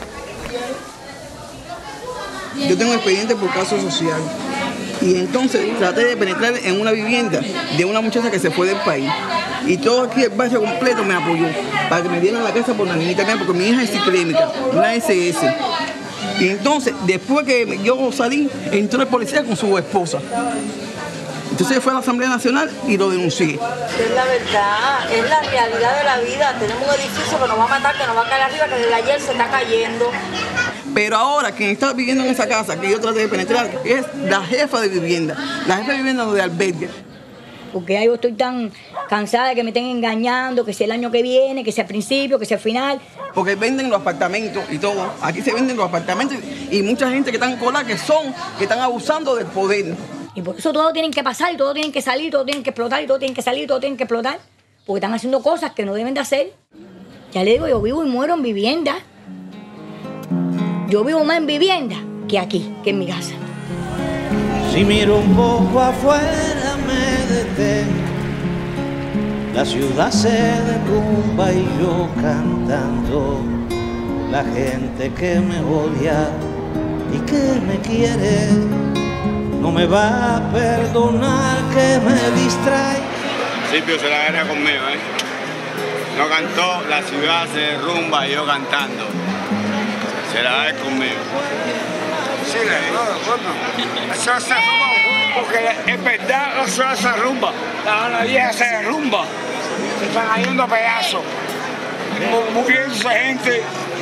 Yo tengo expediente por caso social. Y entonces traté de penetrar en una vivienda de una muchacha que se fue del país. Y todo aquí el barrio completo me apoyó para que me dieran la casa por la niñita mía, porque mi hija es ciclémica, una SS. Y entonces, después que yo salí, entró el policía con su esposa. Entonces fue a la Asamblea Nacional y lo denuncié. Es la verdad, es la realidad de la vida. Tenemos un edificio que nos va a matar, que nos va a caer arriba, que desde ayer se está cayendo. Pero ahora quien está viviendo en esa casa que yo traté de penetrar es la jefa de vivienda, la jefa de vivienda de albergue. Porque yo estoy tan cansada de que me estén engañando, que sea el año que viene, que sea al principio, que sea al final. Porque venden los apartamentos y todo. Aquí se venden los apartamentos y mucha gente que está en cola que están abusando del poder. Y por eso todo tienen que pasar, y todo tienen que salir, todo tienen que explotar, y todo tienen que salir, y todo tienen que explotar. Porque están haciendo cosas que no deben de hacer. Ya le digo, yo vivo y muero en vivienda. Yo vivo más en vivienda que aquí, que en mi casa. Si miro un poco afuera me detengo, la ciudad se derrumba y yo cantando, la gente que me odia y que me quiere no me va a perdonar que me distrae. Silvio se la agarra conmigo, No cantó, la ciudad se derrumba y yo cantando. Se la agarra conmigo. Sí, la ciudad se derrumba porque es verdad, la ciudad se derrumba. La vieja se derrumba. Se están cayendo a pedazos. Muriéndose gente,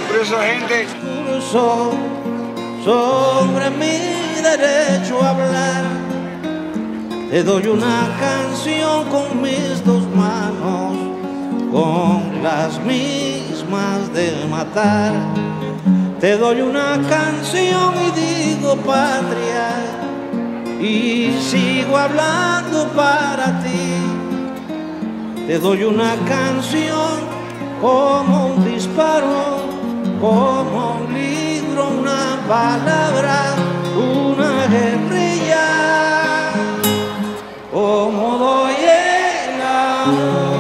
Sobre mi derecho a hablar, te doy una canción con mis dos manos, con las mismas de matar. Te doy una canción y digo patria, y sigo hablando para ti. Te doy una canción como un disparo, como un libro, una palabra, una guerrilla, como doy el amor.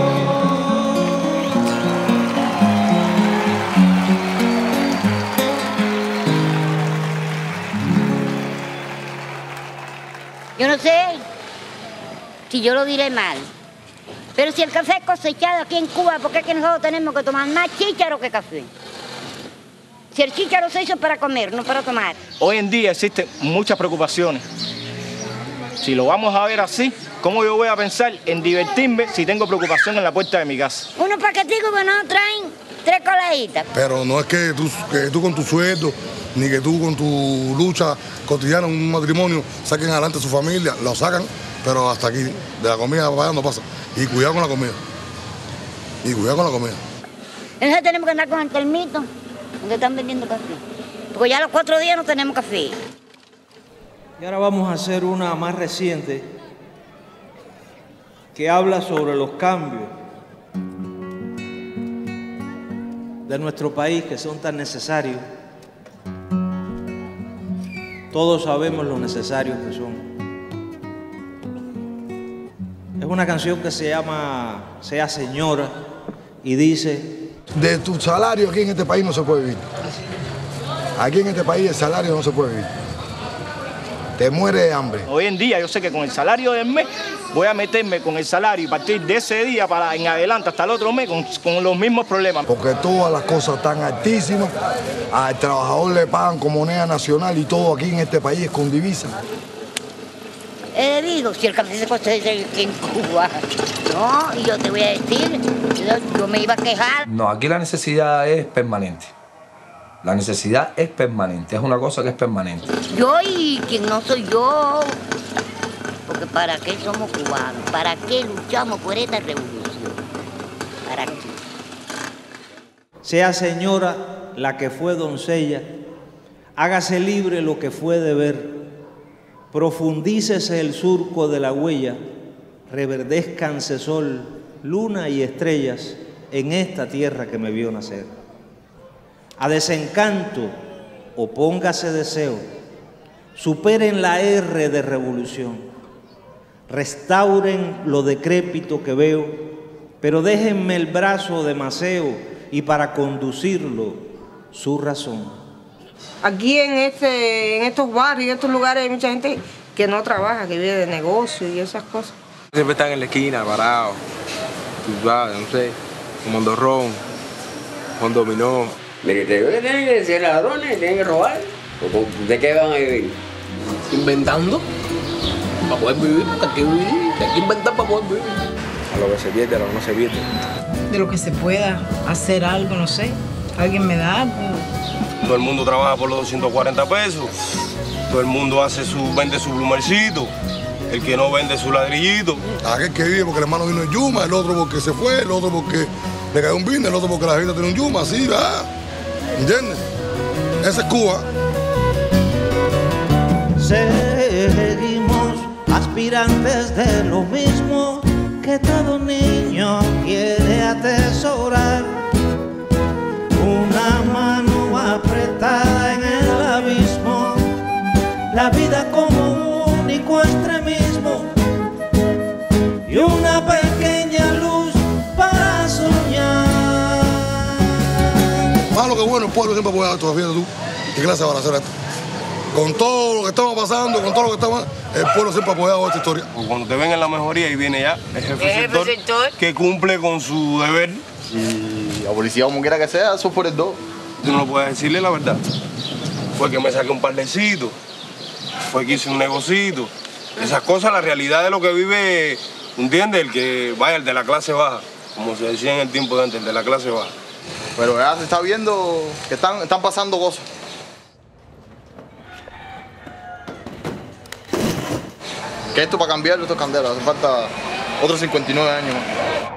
Yo no sé si yo lo diré mal, pero si el café es cosechado aquí en Cuba, ¿por qué es que nosotros tenemos que tomar más chícharo que café? Si el chícharo se hizo para comer, no para tomar. Hoy en día existen muchas preocupaciones. Si lo vamos a ver así, ¿cómo yo voy a pensar en divertirme si tengo preocupación en la puerta de mi casa? Unos paqueticos que no traen 3 coladitas. Pero no es que tú con tu sueldo, ni que tú con tu lucha cotidiana en un matrimonio saquen adelante a su familia, lo sacan, pero hasta aquí, de la comida para allá no pasa. Y cuidado con la comida. Entonces tenemos que andar con el termito, donde están vendiendo café. Porque ya los 4 días no tenemos café. Y ahora vamos a hacer una más reciente que habla sobre los cambios de nuestro país que son tan necesarios. Todos sabemos lo necesarios que son. Es una canción que se llama Sea Señora y dice: de tu salario aquí en este país no se puede vivir. Aquí en este país el salario no se puede vivir. Te mueres de hambre. Hoy en día yo sé que con el salario del mes voy a meterme con el salario y partir de ese día para en adelante hasta el otro mes con los mismos problemas. Porque todas las cosas están altísimas, al trabajador le pagan con moneda nacional y todo aquí en este país es con divisa. He debido, si el café se cosecha en Cuba. No, y yo te voy a decir, yo me iba a quejar. No, aquí la necesidad es permanente. La necesidad es permanente, es una cosa que es permanente. Yo y quien no soy yo, porque ¿para qué somos cubanos? ¿Para qué luchamos por esta revolución? ¿Para qué? Sea señora la que fue doncella, hágase libre lo que fue deber, profundícese el surco de la huella, reverdezcanse sol, luna y estrellas en esta tierra que me vio nacer. A desencanto opóngase deseo, superen la R de revolución, restauren lo decrépito que veo, pero déjenme el brazo de Maceo y para conducirlo su razón. Aquí en estos barrios, en estos lugares hay mucha gente que no trabaja, que vive de negocio y esas cosas. Siempre están en la esquina, parados, no sé, con mandorrón, con dominó. Mire, tienen que ser ladrones, tienen que robar. ¿De qué van a vivir? Inventando para poder vivir, porque hay que inventar para poder vivir. A lo que se pierde, a lo que no se pierde. De lo que se pueda hacer algo, no sé. Alguien me da algo. Todo el mundo trabaja por los 240 pesos. Todo el mundo vende su plumercito. El que no vende su ladrillito. Aquel que vive porque el hermano vino en Yuma, el otro porque se fue, el otro porque le cayó un business, el otro porque la gente tiene un Yuma, así, ¿verdad? ¿Entiendes? Esa es Cuba. Seguimos aspirantes de lo mismo que todo niño quiere atesorar. Una mano apretada en el abismo, la vida como un único extremismo y una pequeña luz para soñar. Malo que bueno, el pueblo siempre apoyado todavía tú. ¿Qué clase de balacera esto? Con todo lo que estamos pasando, con todo lo que estamos... el pueblo siempre ha apoyado esta historia. Pues cuando te ven en la mejoría y viene ya el jefe sector que cumple con su deber. Y la policía, como quiera que sea, eso por el dos. Tú no lo puedes decirle la verdad. Fue que me saqué un parlecito, fue que hice un negocito. Esas cosas, la realidad de lo que vive, ¿entiendes? El que vaya, el de la clase baja, como se decía en el tiempo de antes, el de la clase baja. Pero ya se está viendo que están pasando cosas. Que esto para cambiarlo, esto es candela. Hace falta otros 59 años más.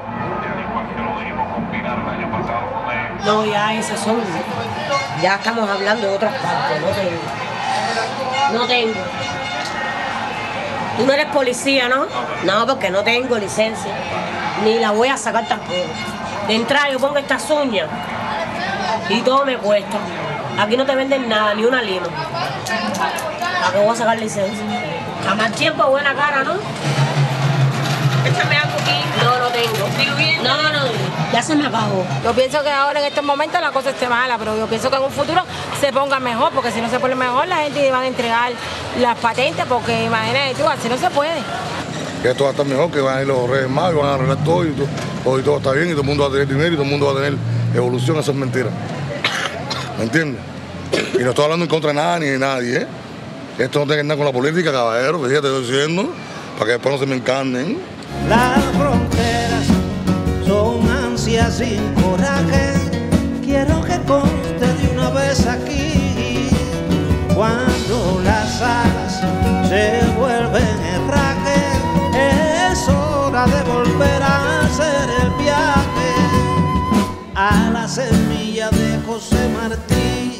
No, ya esas son. Ya estamos hablando de otras partes. No tengo. Tú no eres policía, ¿no? No, porque no tengo licencia. Ni la voy a sacar tampoco. De entrada yo pongo estas uñas y todo me cuesta. Aquí no te venden nada, ni una lima. ¿A qué voy a sacar licencia? A más tiempo, buena cara, ¿no? Échame algo aquí. No tengo. No, ya se me acabó. Yo pienso que ahora en estos momentos la cosa esté mala, pero yo pienso que en un futuro se ponga mejor, porque si no se pone mejor la gente va a entregar las patentes, porque imagínate tú, así no se puede. Que esto va a estar mejor, que van a ir los Reyes Magos y van a arreglar todo y todo está bien y todo el mundo va a tener dinero y todo el mundo va a tener evolución. Eso es mentira. ¿Me entiendes? Y no estoy hablando en contra de nada ni de nadie, ¿eh? Esto no tiene que ver con la política, caballero, que ya te estoy diciendo, para que después no se me encarnen. Las fronteras son ansias sin coraje. Quiero que conste de una vez aquí. Cuando las alas se vuelven herraje, es hora de volver a hacer el viaje a la semilla de José Martí.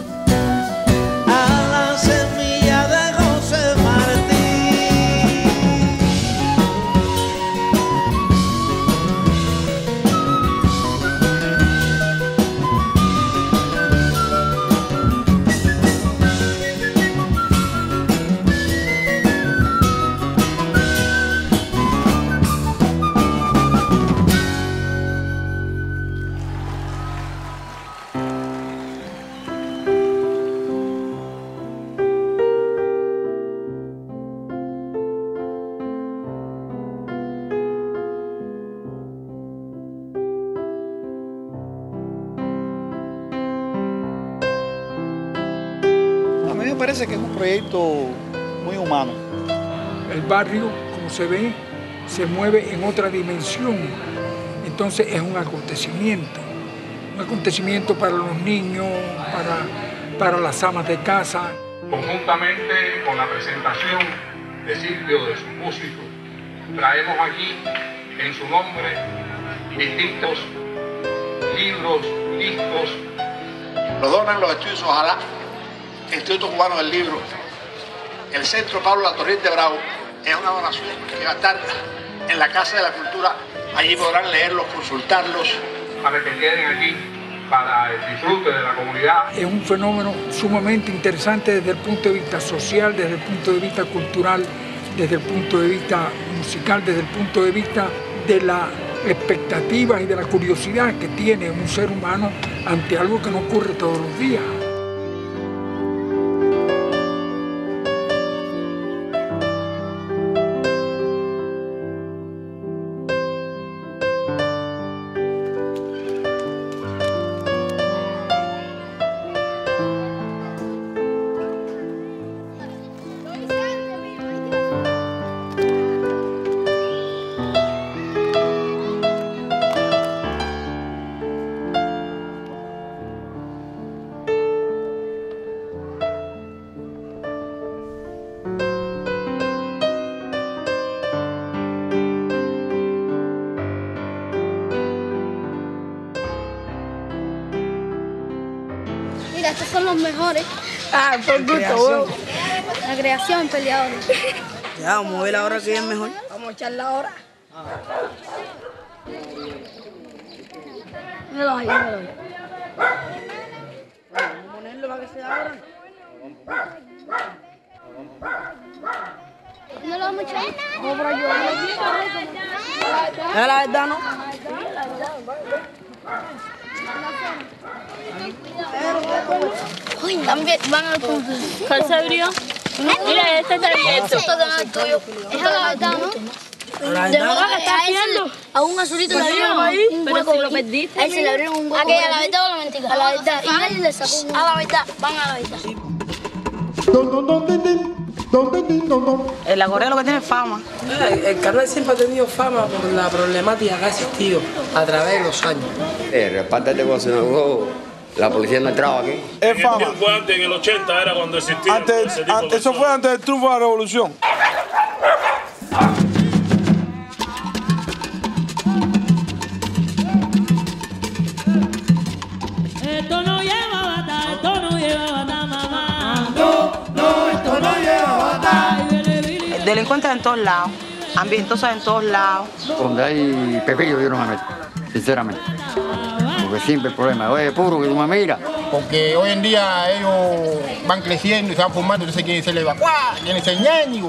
A la semilla de José Martí. Me parece que es un proyecto muy humano. El barrio, como se ve, se mueve en otra dimensión. Entonces es un acontecimiento para los niños, para las amas de casa. Conjuntamente con la presentación de Silvio de sus músicos, traemos aquí en su nombre distintos libros, discos. Lo donan los estudios Ojalá, el Instituto Cubano del Libro, el Centro Pablo Latorriente Bravo. Es una donación que va a estar en la Casa de la Cultura. Allí podrán leerlos, consultarlos. Para que queden aquí para el disfrute de la comunidad. Es un fenómeno sumamente interesante desde el punto de vista social, desde el punto de vista cultural, desde el punto de vista musical, desde el punto de vista de la expectativa y de la curiosidad que tiene un ser humano ante algo que no ocurre todos los días. Mira, estos son los mejores. Ah, por gusto. La creación, peleadores. Ya, vamos a ver ahora quién es mejor. Vamos a echarla ahora. Míralo ahí, míralo ahí. Vamos a ponerlo para que se abra. No lo vamos a echar. Vamos por ayudar. Es la verdad, ¿no? También van al punto. ¿Cuál se abrió? Mira, este está abierto. Esto no es tuyo. Es la verdad, ¿no? La De verdad, verdad ¿qué estás haciendo? a un azulito le abrieron un hueco. Pero si lo perdiste. A él se le abrieron un hueco. ¿A qué? ¿A la verdad o la mentira? A la verdad. Y nadie le sacó un... A la verdad. Van a la verdad. El Agorero lo que tiene es fama. El canal siempre ha tenido fama por la problemática que ha existido a través de los años. Repártate cuando se inauguró, la policía no entraba aquí. Es fama. Fue antes, en el 80 era cuando existía. Eso fue antes del triunfo de la revolución. Esto no lleva bata, esto no lleva bata, mamá. No, esto no lleva bata. Delincuentes en todos lados, ambientosas en todos lados. Donde hay pepillo yo no me meto, sinceramente. Porque siempre el problema, oye, puro que tú me miras. Porque hoy en día ellos van creciendo y se van formando, entonces quieren ser evacuados, quieren ser ñeños.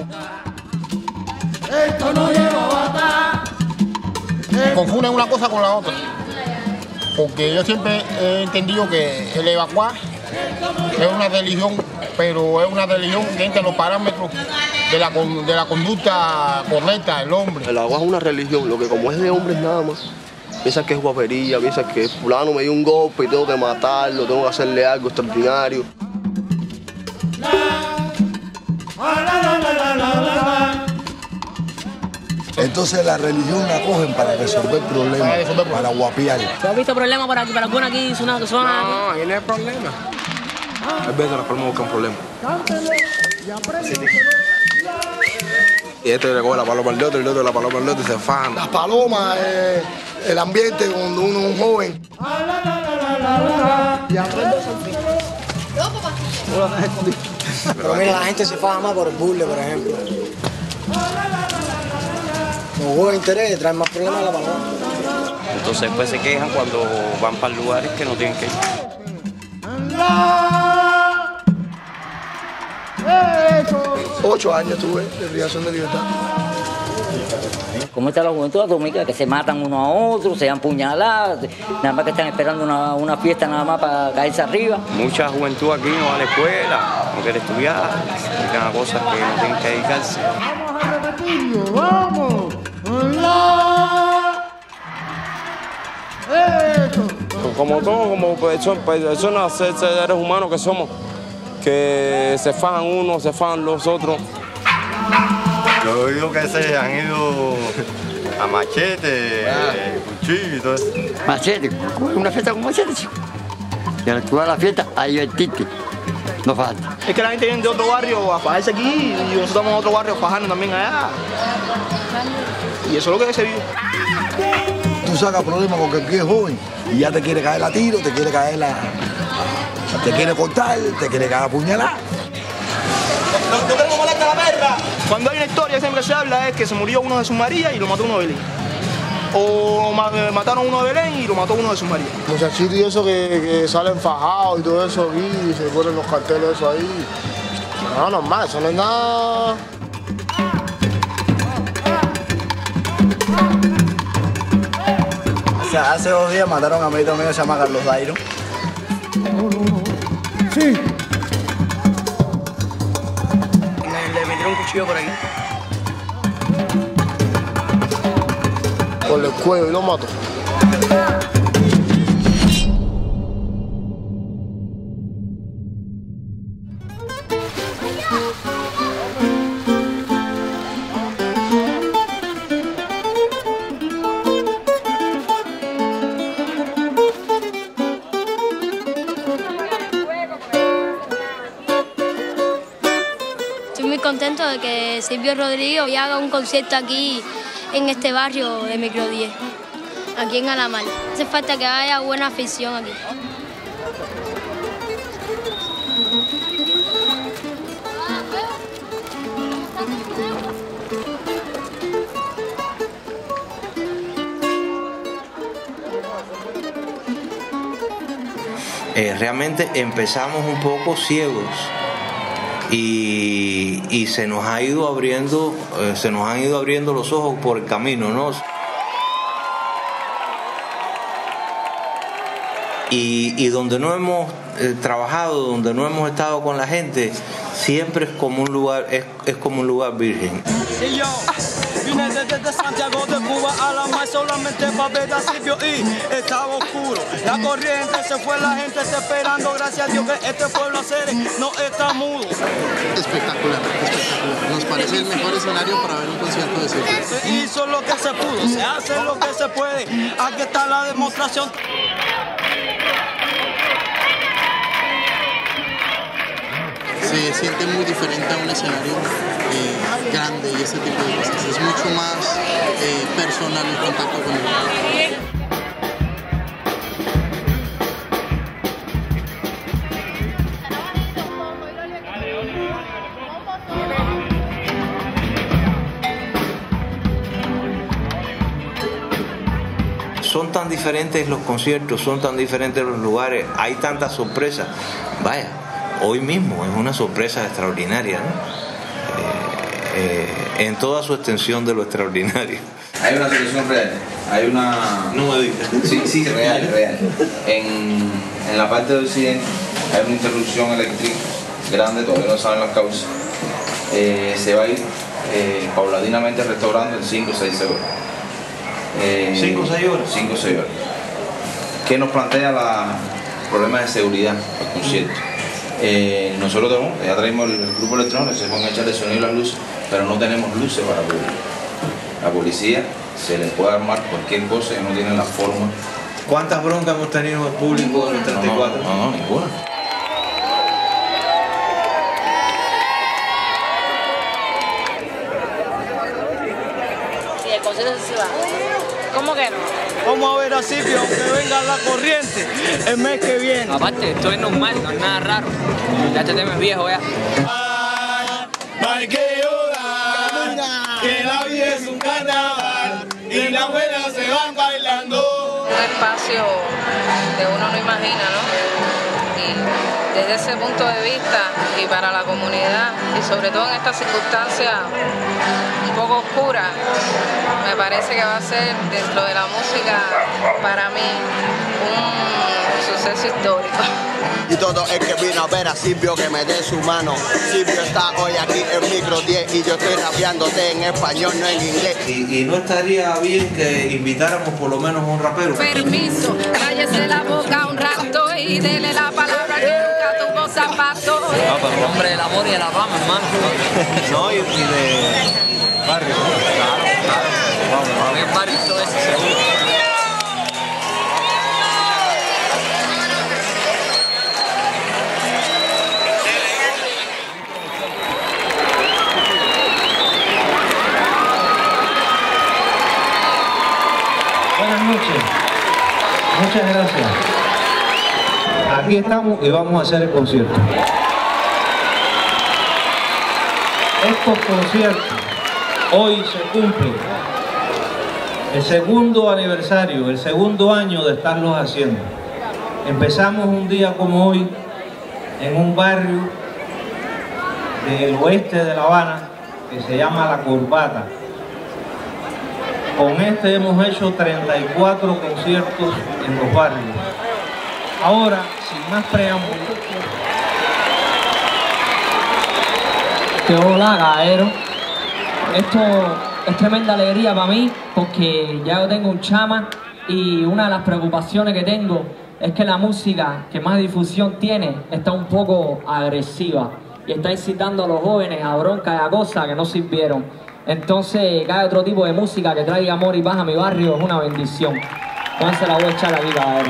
Esto no lleva bata. Confunden una cosa con la otra. Porque yo siempre he entendido que el evacuar es una religión, pero es una religión que entra en los parámetros de la conducta correcta del hombre. El agua es una religión, lo que como es de hombres nada más. Piensas que es guapería, piensas que fulano me dio un golpe y tengo que matarlo, tengo que hacerle algo extraordinario. Entonces la religión la cogen para resolver problemas, para guapiar. ¿Tú has visto problemas por aquí, para alguna aquí, zona? No, ahí no hay problema. A veces las palmas buscan problemas. Y este le coge la paloma al otro y el otro la paloma al otro y se fajan. Las palomas, el ambiente cuando uno es un joven. Pero mira, la gente se faja más por el burle, por ejemplo. Los juegos de interés traen más problemas a la paloma. Entonces pues se quejan cuando van para lugares que no tienen que ir. 8 años tuve de privación de libertad. ¿Cómo está la juventud atómica? Que se matan uno a otro, se dan puñaladas, nada más que están esperando una fiesta nada más para caerse arriba. Mucha juventud aquí no va a la escuela, no quiere estudiar, dedican a cosas que no tienen que dedicarse. ¡Vamos! Como todos, como personas, seres humanos que somos, que se fajan unos, se fajan los otros. Yo he oído que se han ido a Machete, cuchillo y todo eso. Machete, una fiesta con machete, chico. Y al actuar la fiesta, a divertirte. No falta. Es que la gente viene de otro barrio a fajarse aquí y nosotros estamos en otro barrio fajando también allá. Y eso es lo que se vive. Tú sacas problemas porque aquí es joven y ya te quiere caer a tiro, te quiere caer te quiere cortar, te quiere caer a puñalar. ¿No queremos molestar a la perra? Cuando hay una historia siempre se habla es que se murió uno de Jesús María y lo mató uno de Belén. O mataron uno de Belén y lo mató uno de Jesús María. Muchachitos y eso que salen fajados y todo eso aquí y se ponen los carteles eso ahí. No, normal, eso no es nada. O sea, hace 2 días mataron a mi amigo mío, se llama Carlos Dairo. Sí. Le metieron un cuchillo por aquí. Por el cuello y lo mato. Estoy muy contento de que Silvio Rodríguez hoy haga un concierto aquí en este barrio de Micro 10, aquí en Alamar. Hace falta que haya buena afición aquí. Realmente empezamos un poco ciegos y se nos ha ido abriendo, los ojos por el camino, ¿no? Y donde no hemos trabajado, donde no hemos estado con la gente, siempre es como un lugar, es como un lugar virgen. Y yo vine desde Santiago de Cuba a la mar solamente para ver a Silvio y estaba oscuro. La corriente se fue, la gente está esperando, gracias a Dios que este pueblo hacer no está mudo. Espectacular, espectacular. Nos parece el mejor escenario para ver un concierto de Silvio. Se hizo lo que se pudo, se hace lo que se puede. Aquí está la demostración. Se siente muy diferente a un escenario grande y ese tipo de cosas. Es mucho más personal el contacto con el público. Son tan diferentes los conciertos, son tan diferentes los lugares, hay tantas sorpresas. Vaya, hoy mismo es una sorpresa extraordinaria, ¿no? En toda su extensión de lo extraordinario. Hay una situación real, hay una... No me digas. Sí, real. En la parte de occidente hay una interrupción eléctrica grande, todavía no saben las causas. Se va a ir paulatinamente restaurando en 5 o 6 horas. 5 o 6 horas. 5 o 6 horas. ¿Qué nos plantea los problemas de seguridad al concierto? Nosotros ya traemos el grupo electrónico, se van a echar el sonido y las luces, pero no tenemos luces para público. La policía se les puede armar cualquier cosa y no tienen la forma. ¿Cuántas broncas hemos tenido en el público en el 34? No, ninguna. Sí, el concierto se va. ¿Cómo que no? Vamos a ver a Silvio, que venga la corriente el mes que viene. Aparte, esto es normal, no es nada raro. Ya este tema es viejo ya. Hay que llorar, que la vida es un carnaval y las buenas se van bailando. Un espacio que uno no imagina, ¿no? Y desde ese punto de vista y para la comunidad y sobre todo en estas circunstancias un poco oscuras, me parece que va a ser dentro de la música para mí un suceso histórico. Y todo el que vino a ver a Silvio que me dé su mano. Silvio está hoy aquí en Micro 10 y yo estoy rapeándote en español, no en inglés. Y no estaría bien que invitáramos por lo menos a un rapero. Permiso, cállese la boca un rato y dele la palabra que nunca tuvo zapatos. No, pero el hombre del amor y de la fama, hermano. No, y de barrio. Claro. Vamos. En barrio todo eso, seguro. Buenas noches, muchas gracias. Aquí estamos y vamos a hacer el concierto. Estos conciertos, hoy se cumple el segundo aniversario, el segundo año de estarlos haciendo. Empezamos un día como hoy en un barrio del oeste de La Habana que se llama La Corbata. Con este hemos hecho 34 conciertos en los barrios. Ahora, sin más preámbulos. Que hola, caballero. Esto es tremenda alegría para mí porque ya yo tengo un chama y una de las preocupaciones que tengo es que la música que más difusión tiene está un poco agresiva y está incitando a los jóvenes a bronca y a cosas que no sirvieron. Entonces, cada otro tipo de música que traiga amor y paz a mi barrio es una bendición. Entonces la voy a echar aquí, caballero.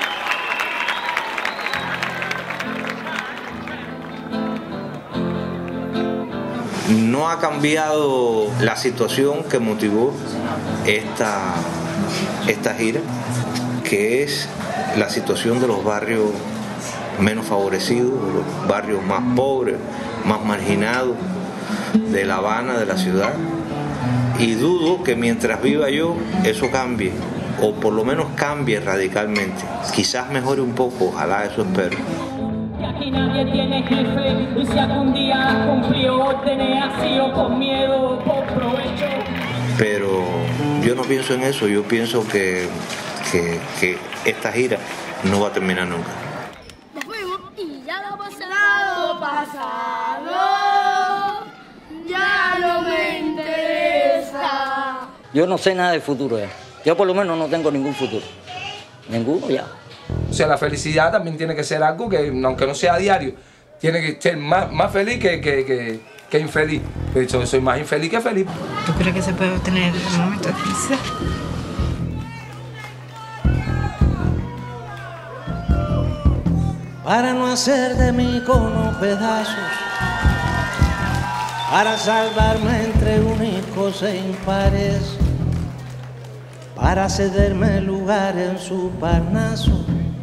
No ha cambiado la situación que motivó esta gira, que es la situación de los barrios menos favorecidos, los barrios más pobres, más marginados de La Habana, de la ciudad, y dudo que mientras viva yo eso cambie, o por lo menos cambie radicalmente. Quizás mejore un poco, ojalá, eso espero. Aquí nadie tiene jefe y si algún día cumplió órdenes ha sido por miedo o por provecho. Pero yo no pienso en eso, yo pienso que esta gira no va a terminar nunca. Nos fuimos y ya lo pasado, pasado. Yo no sé nada del futuro ya. Yo por lo menos no tengo ningún futuro. Ninguno ya. O sea, la felicidad también tiene que ser algo que, aunque no sea diario, tiene que ser más feliz que infeliz. De hecho, soy más infeliz que feliz. ¿Tú crees que se puede obtener un momento de felicidad? Para no hacer de mí como pedazos, para salvarme entre únicos e impares, para cederme lugar en su Parnaso,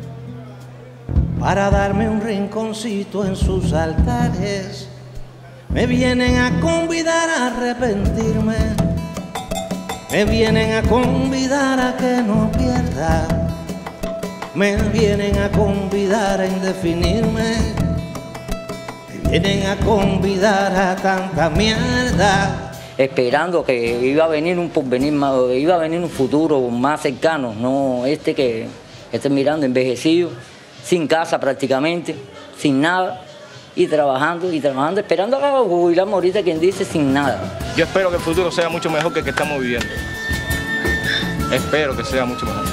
para darme un rinconcito en sus altares. Me vienen a convidar a arrepentirme, me vienen a convidar a que no pierda, me vienen a convidar a indefinirme, me vienen a convidar a tanta mierda. Esperando que iba a venir un porvenir más, iba a venir un futuro más cercano, no este que estoy mirando envejecido, sin casa prácticamente, sin nada, y trabajando, esperando a jubilarme ahorita, quien dice, sin nada. Yo espero que el futuro sea mucho mejor que el que estamos viviendo. Espero que sea mucho mejor.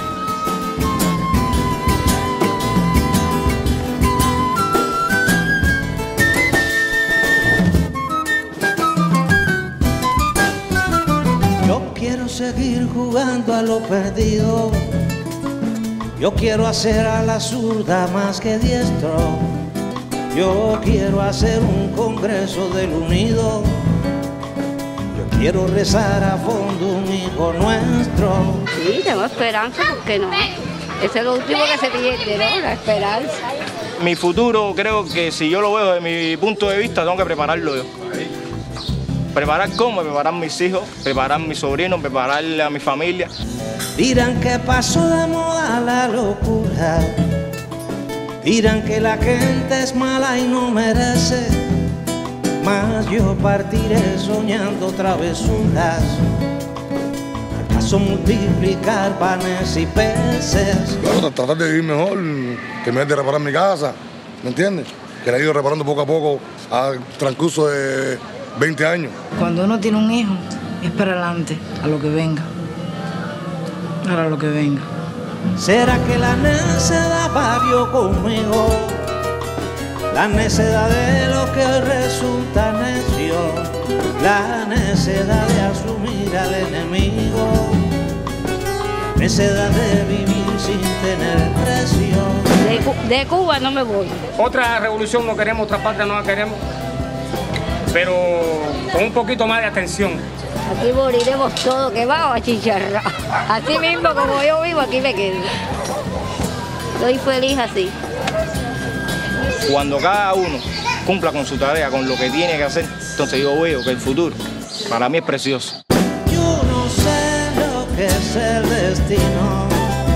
Quiero seguir jugando a lo perdido. Yo quiero hacer a la zurda más que diestro. Yo quiero hacer un congreso del unido. Yo quiero rezar a fondo un hijo nuestro. Sí, tengo esperanza, ¿por qué no? Eso es lo último que se pierde, ¿no? La esperanza. Mi futuro, creo que si yo lo veo desde mi punto de vista, tengo que prepararlo yo. ¿Preparar cómo? Preparar a mis hijos, preparar a mis sobrinos, prepararle a mi familia. Dirán que pasó de moda la locura, dirán que la gente es mala y no merece, mas yo partiré soñando travesuras, acaso multiplicar panes y peces. Bueno, tratar de vivir mejor, que me de reparar mi casa, ¿me entiendes? Que la he ido reparando poco a poco al transcurso de 20 años. Cuando uno tiene un hijo, es para adelante, a lo que venga. Para lo que venga. ¿Será que la necedad parió conmigo? La necedad de lo que resulta necio, la necedad de asumir al enemigo, necedad de vivir sin tener precio. De Cuba no me voy. Otra revolución no queremos, otra parte no la queremos, pero con un poquito más de atención. Aquí moriremos todos quemados a chicharrar. Así mismo como yo vivo, aquí me quedo. Estoy feliz así. Cuando cada uno cumpla con su tarea, con lo que tiene que hacer, entonces yo veo que el futuro para mí es precioso. Yo no sé lo que es el destino,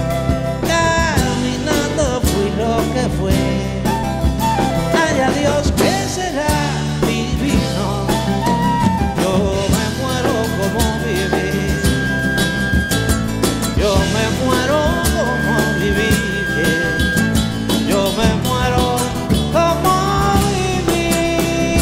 caminando fui lo que fue. Ay, adiós, ¿qué será? Yo me muero como vivir, yo me muero como vivir.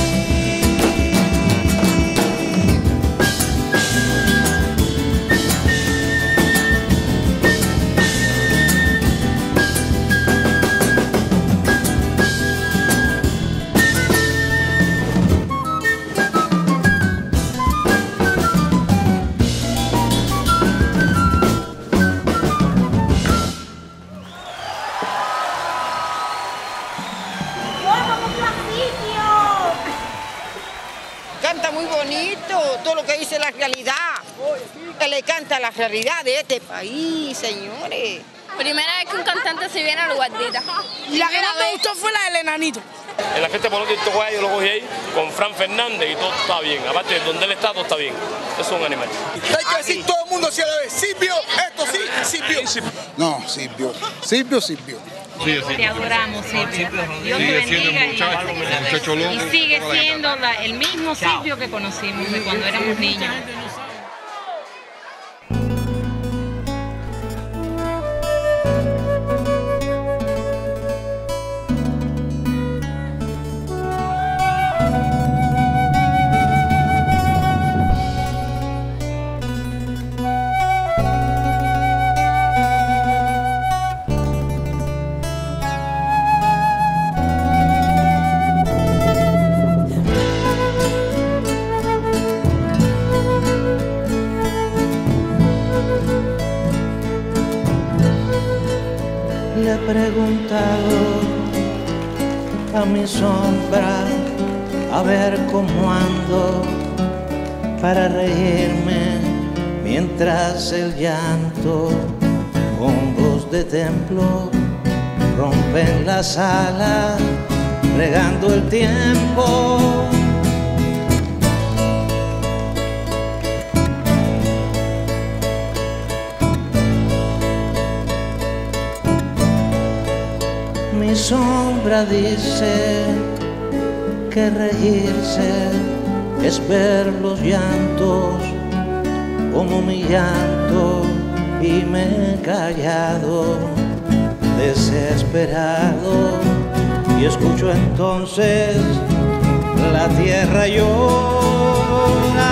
Canta muy bonito, todo lo que dice la realidad. Que le canta la realidad de este país, señores. Primera vez que un cantante se viene a la guardita. Y la que más me gustó fue la del enanito. En la fiesta de Polote yo lo cogí ahí con Fran Fernández y todo está bien. Aparte de donde él está, todo está bien. Eso es un animal. Hay que decir todo el mundo si a la vez. Silvio, esto sí, Silvio. No, Silvio. Silvio. Te adoramos, Silvio. Dios te bendiga y sigue siendo el mismo Silvio que conocimos de cuando éramos niños. le he preguntado a mi sombra a ver cómo ando para reírme mientras el llanto con voz de templo rompe en la sala regando el tiempo. Mi sombra dice que reírse es ver los llantos como mi llanto y me he callado desesperado y escucho entonces la tierra llora.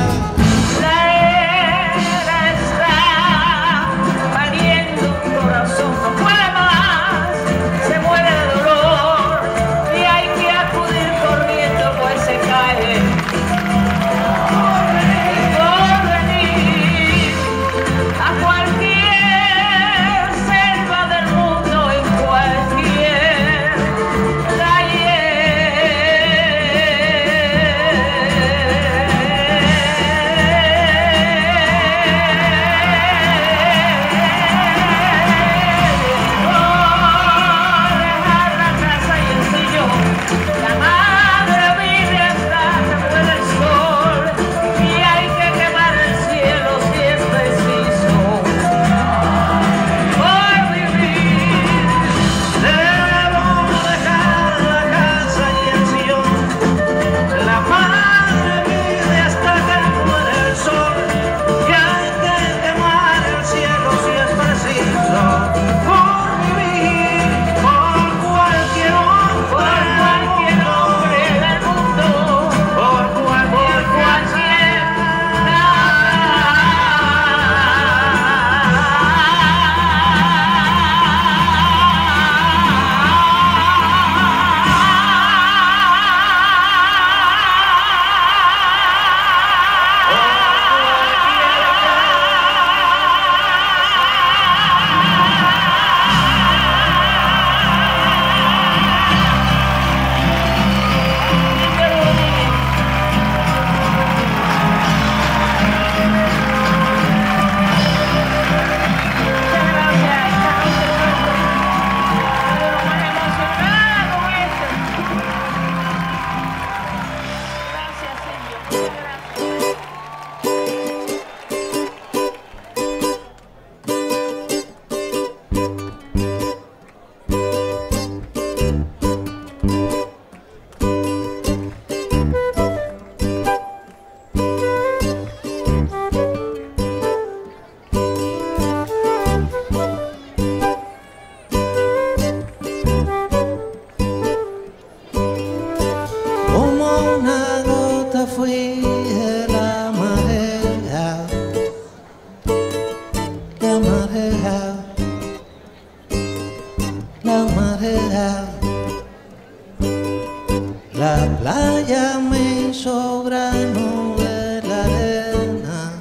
La playa me hizo grano de la arena,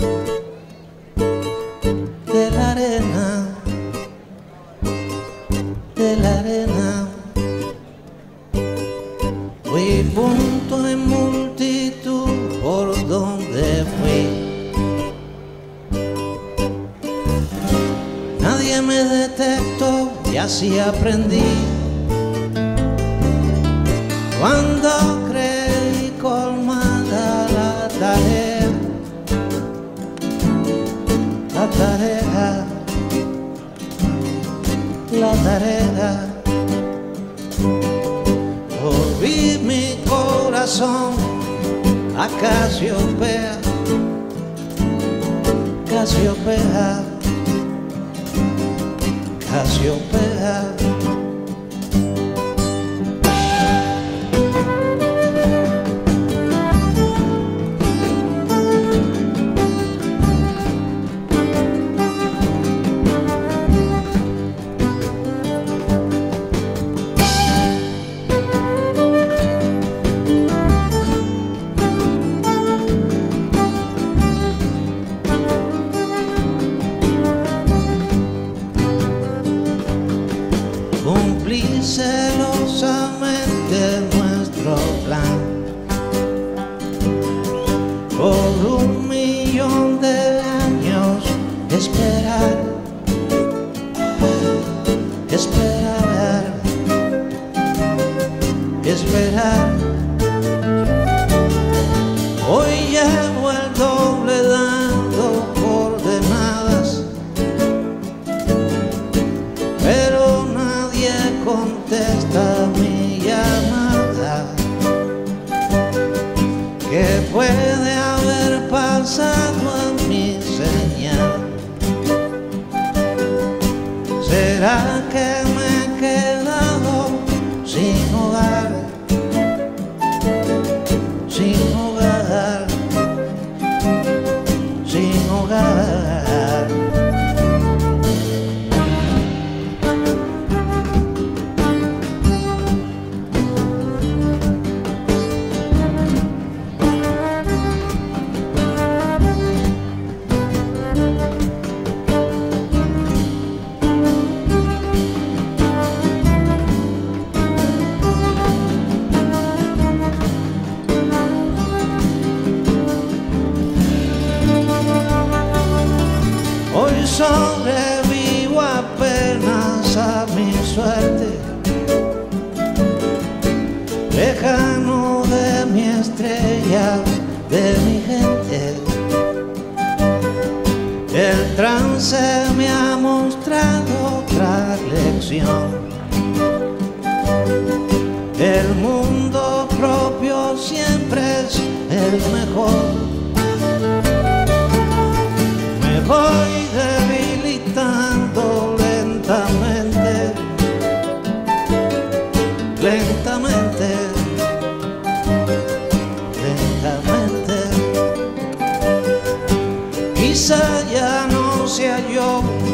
de la arena, de la arena. Fui punto en multitud por donde fui. Nadie me detectó y así aprendí. Cuando creí colmada la tarea, la tarea, la tarea, volví mi corazón a Casiopea, Casiopea, Casiopea. cumplir celosamente nuestro plan. Por 1.000.000 de años esperar, esperar, esperar. Hoy llevo el doble dando coordenadas, pero nadie contesta mi llamada. ¿Qué puede haber pasado a mi señal? ¿Será que me he quedado sin hogar? Sin hogar, sin hogar. Hoy sobrevivo apenas a mi suerte, lejano de mi estrella, de mi gente. El trance me ha mostrado otra lección. El mundo propio siempre es el mejor. Me voy debilitando lentamente, lentamente, lentamente. Quizá ya no sea yo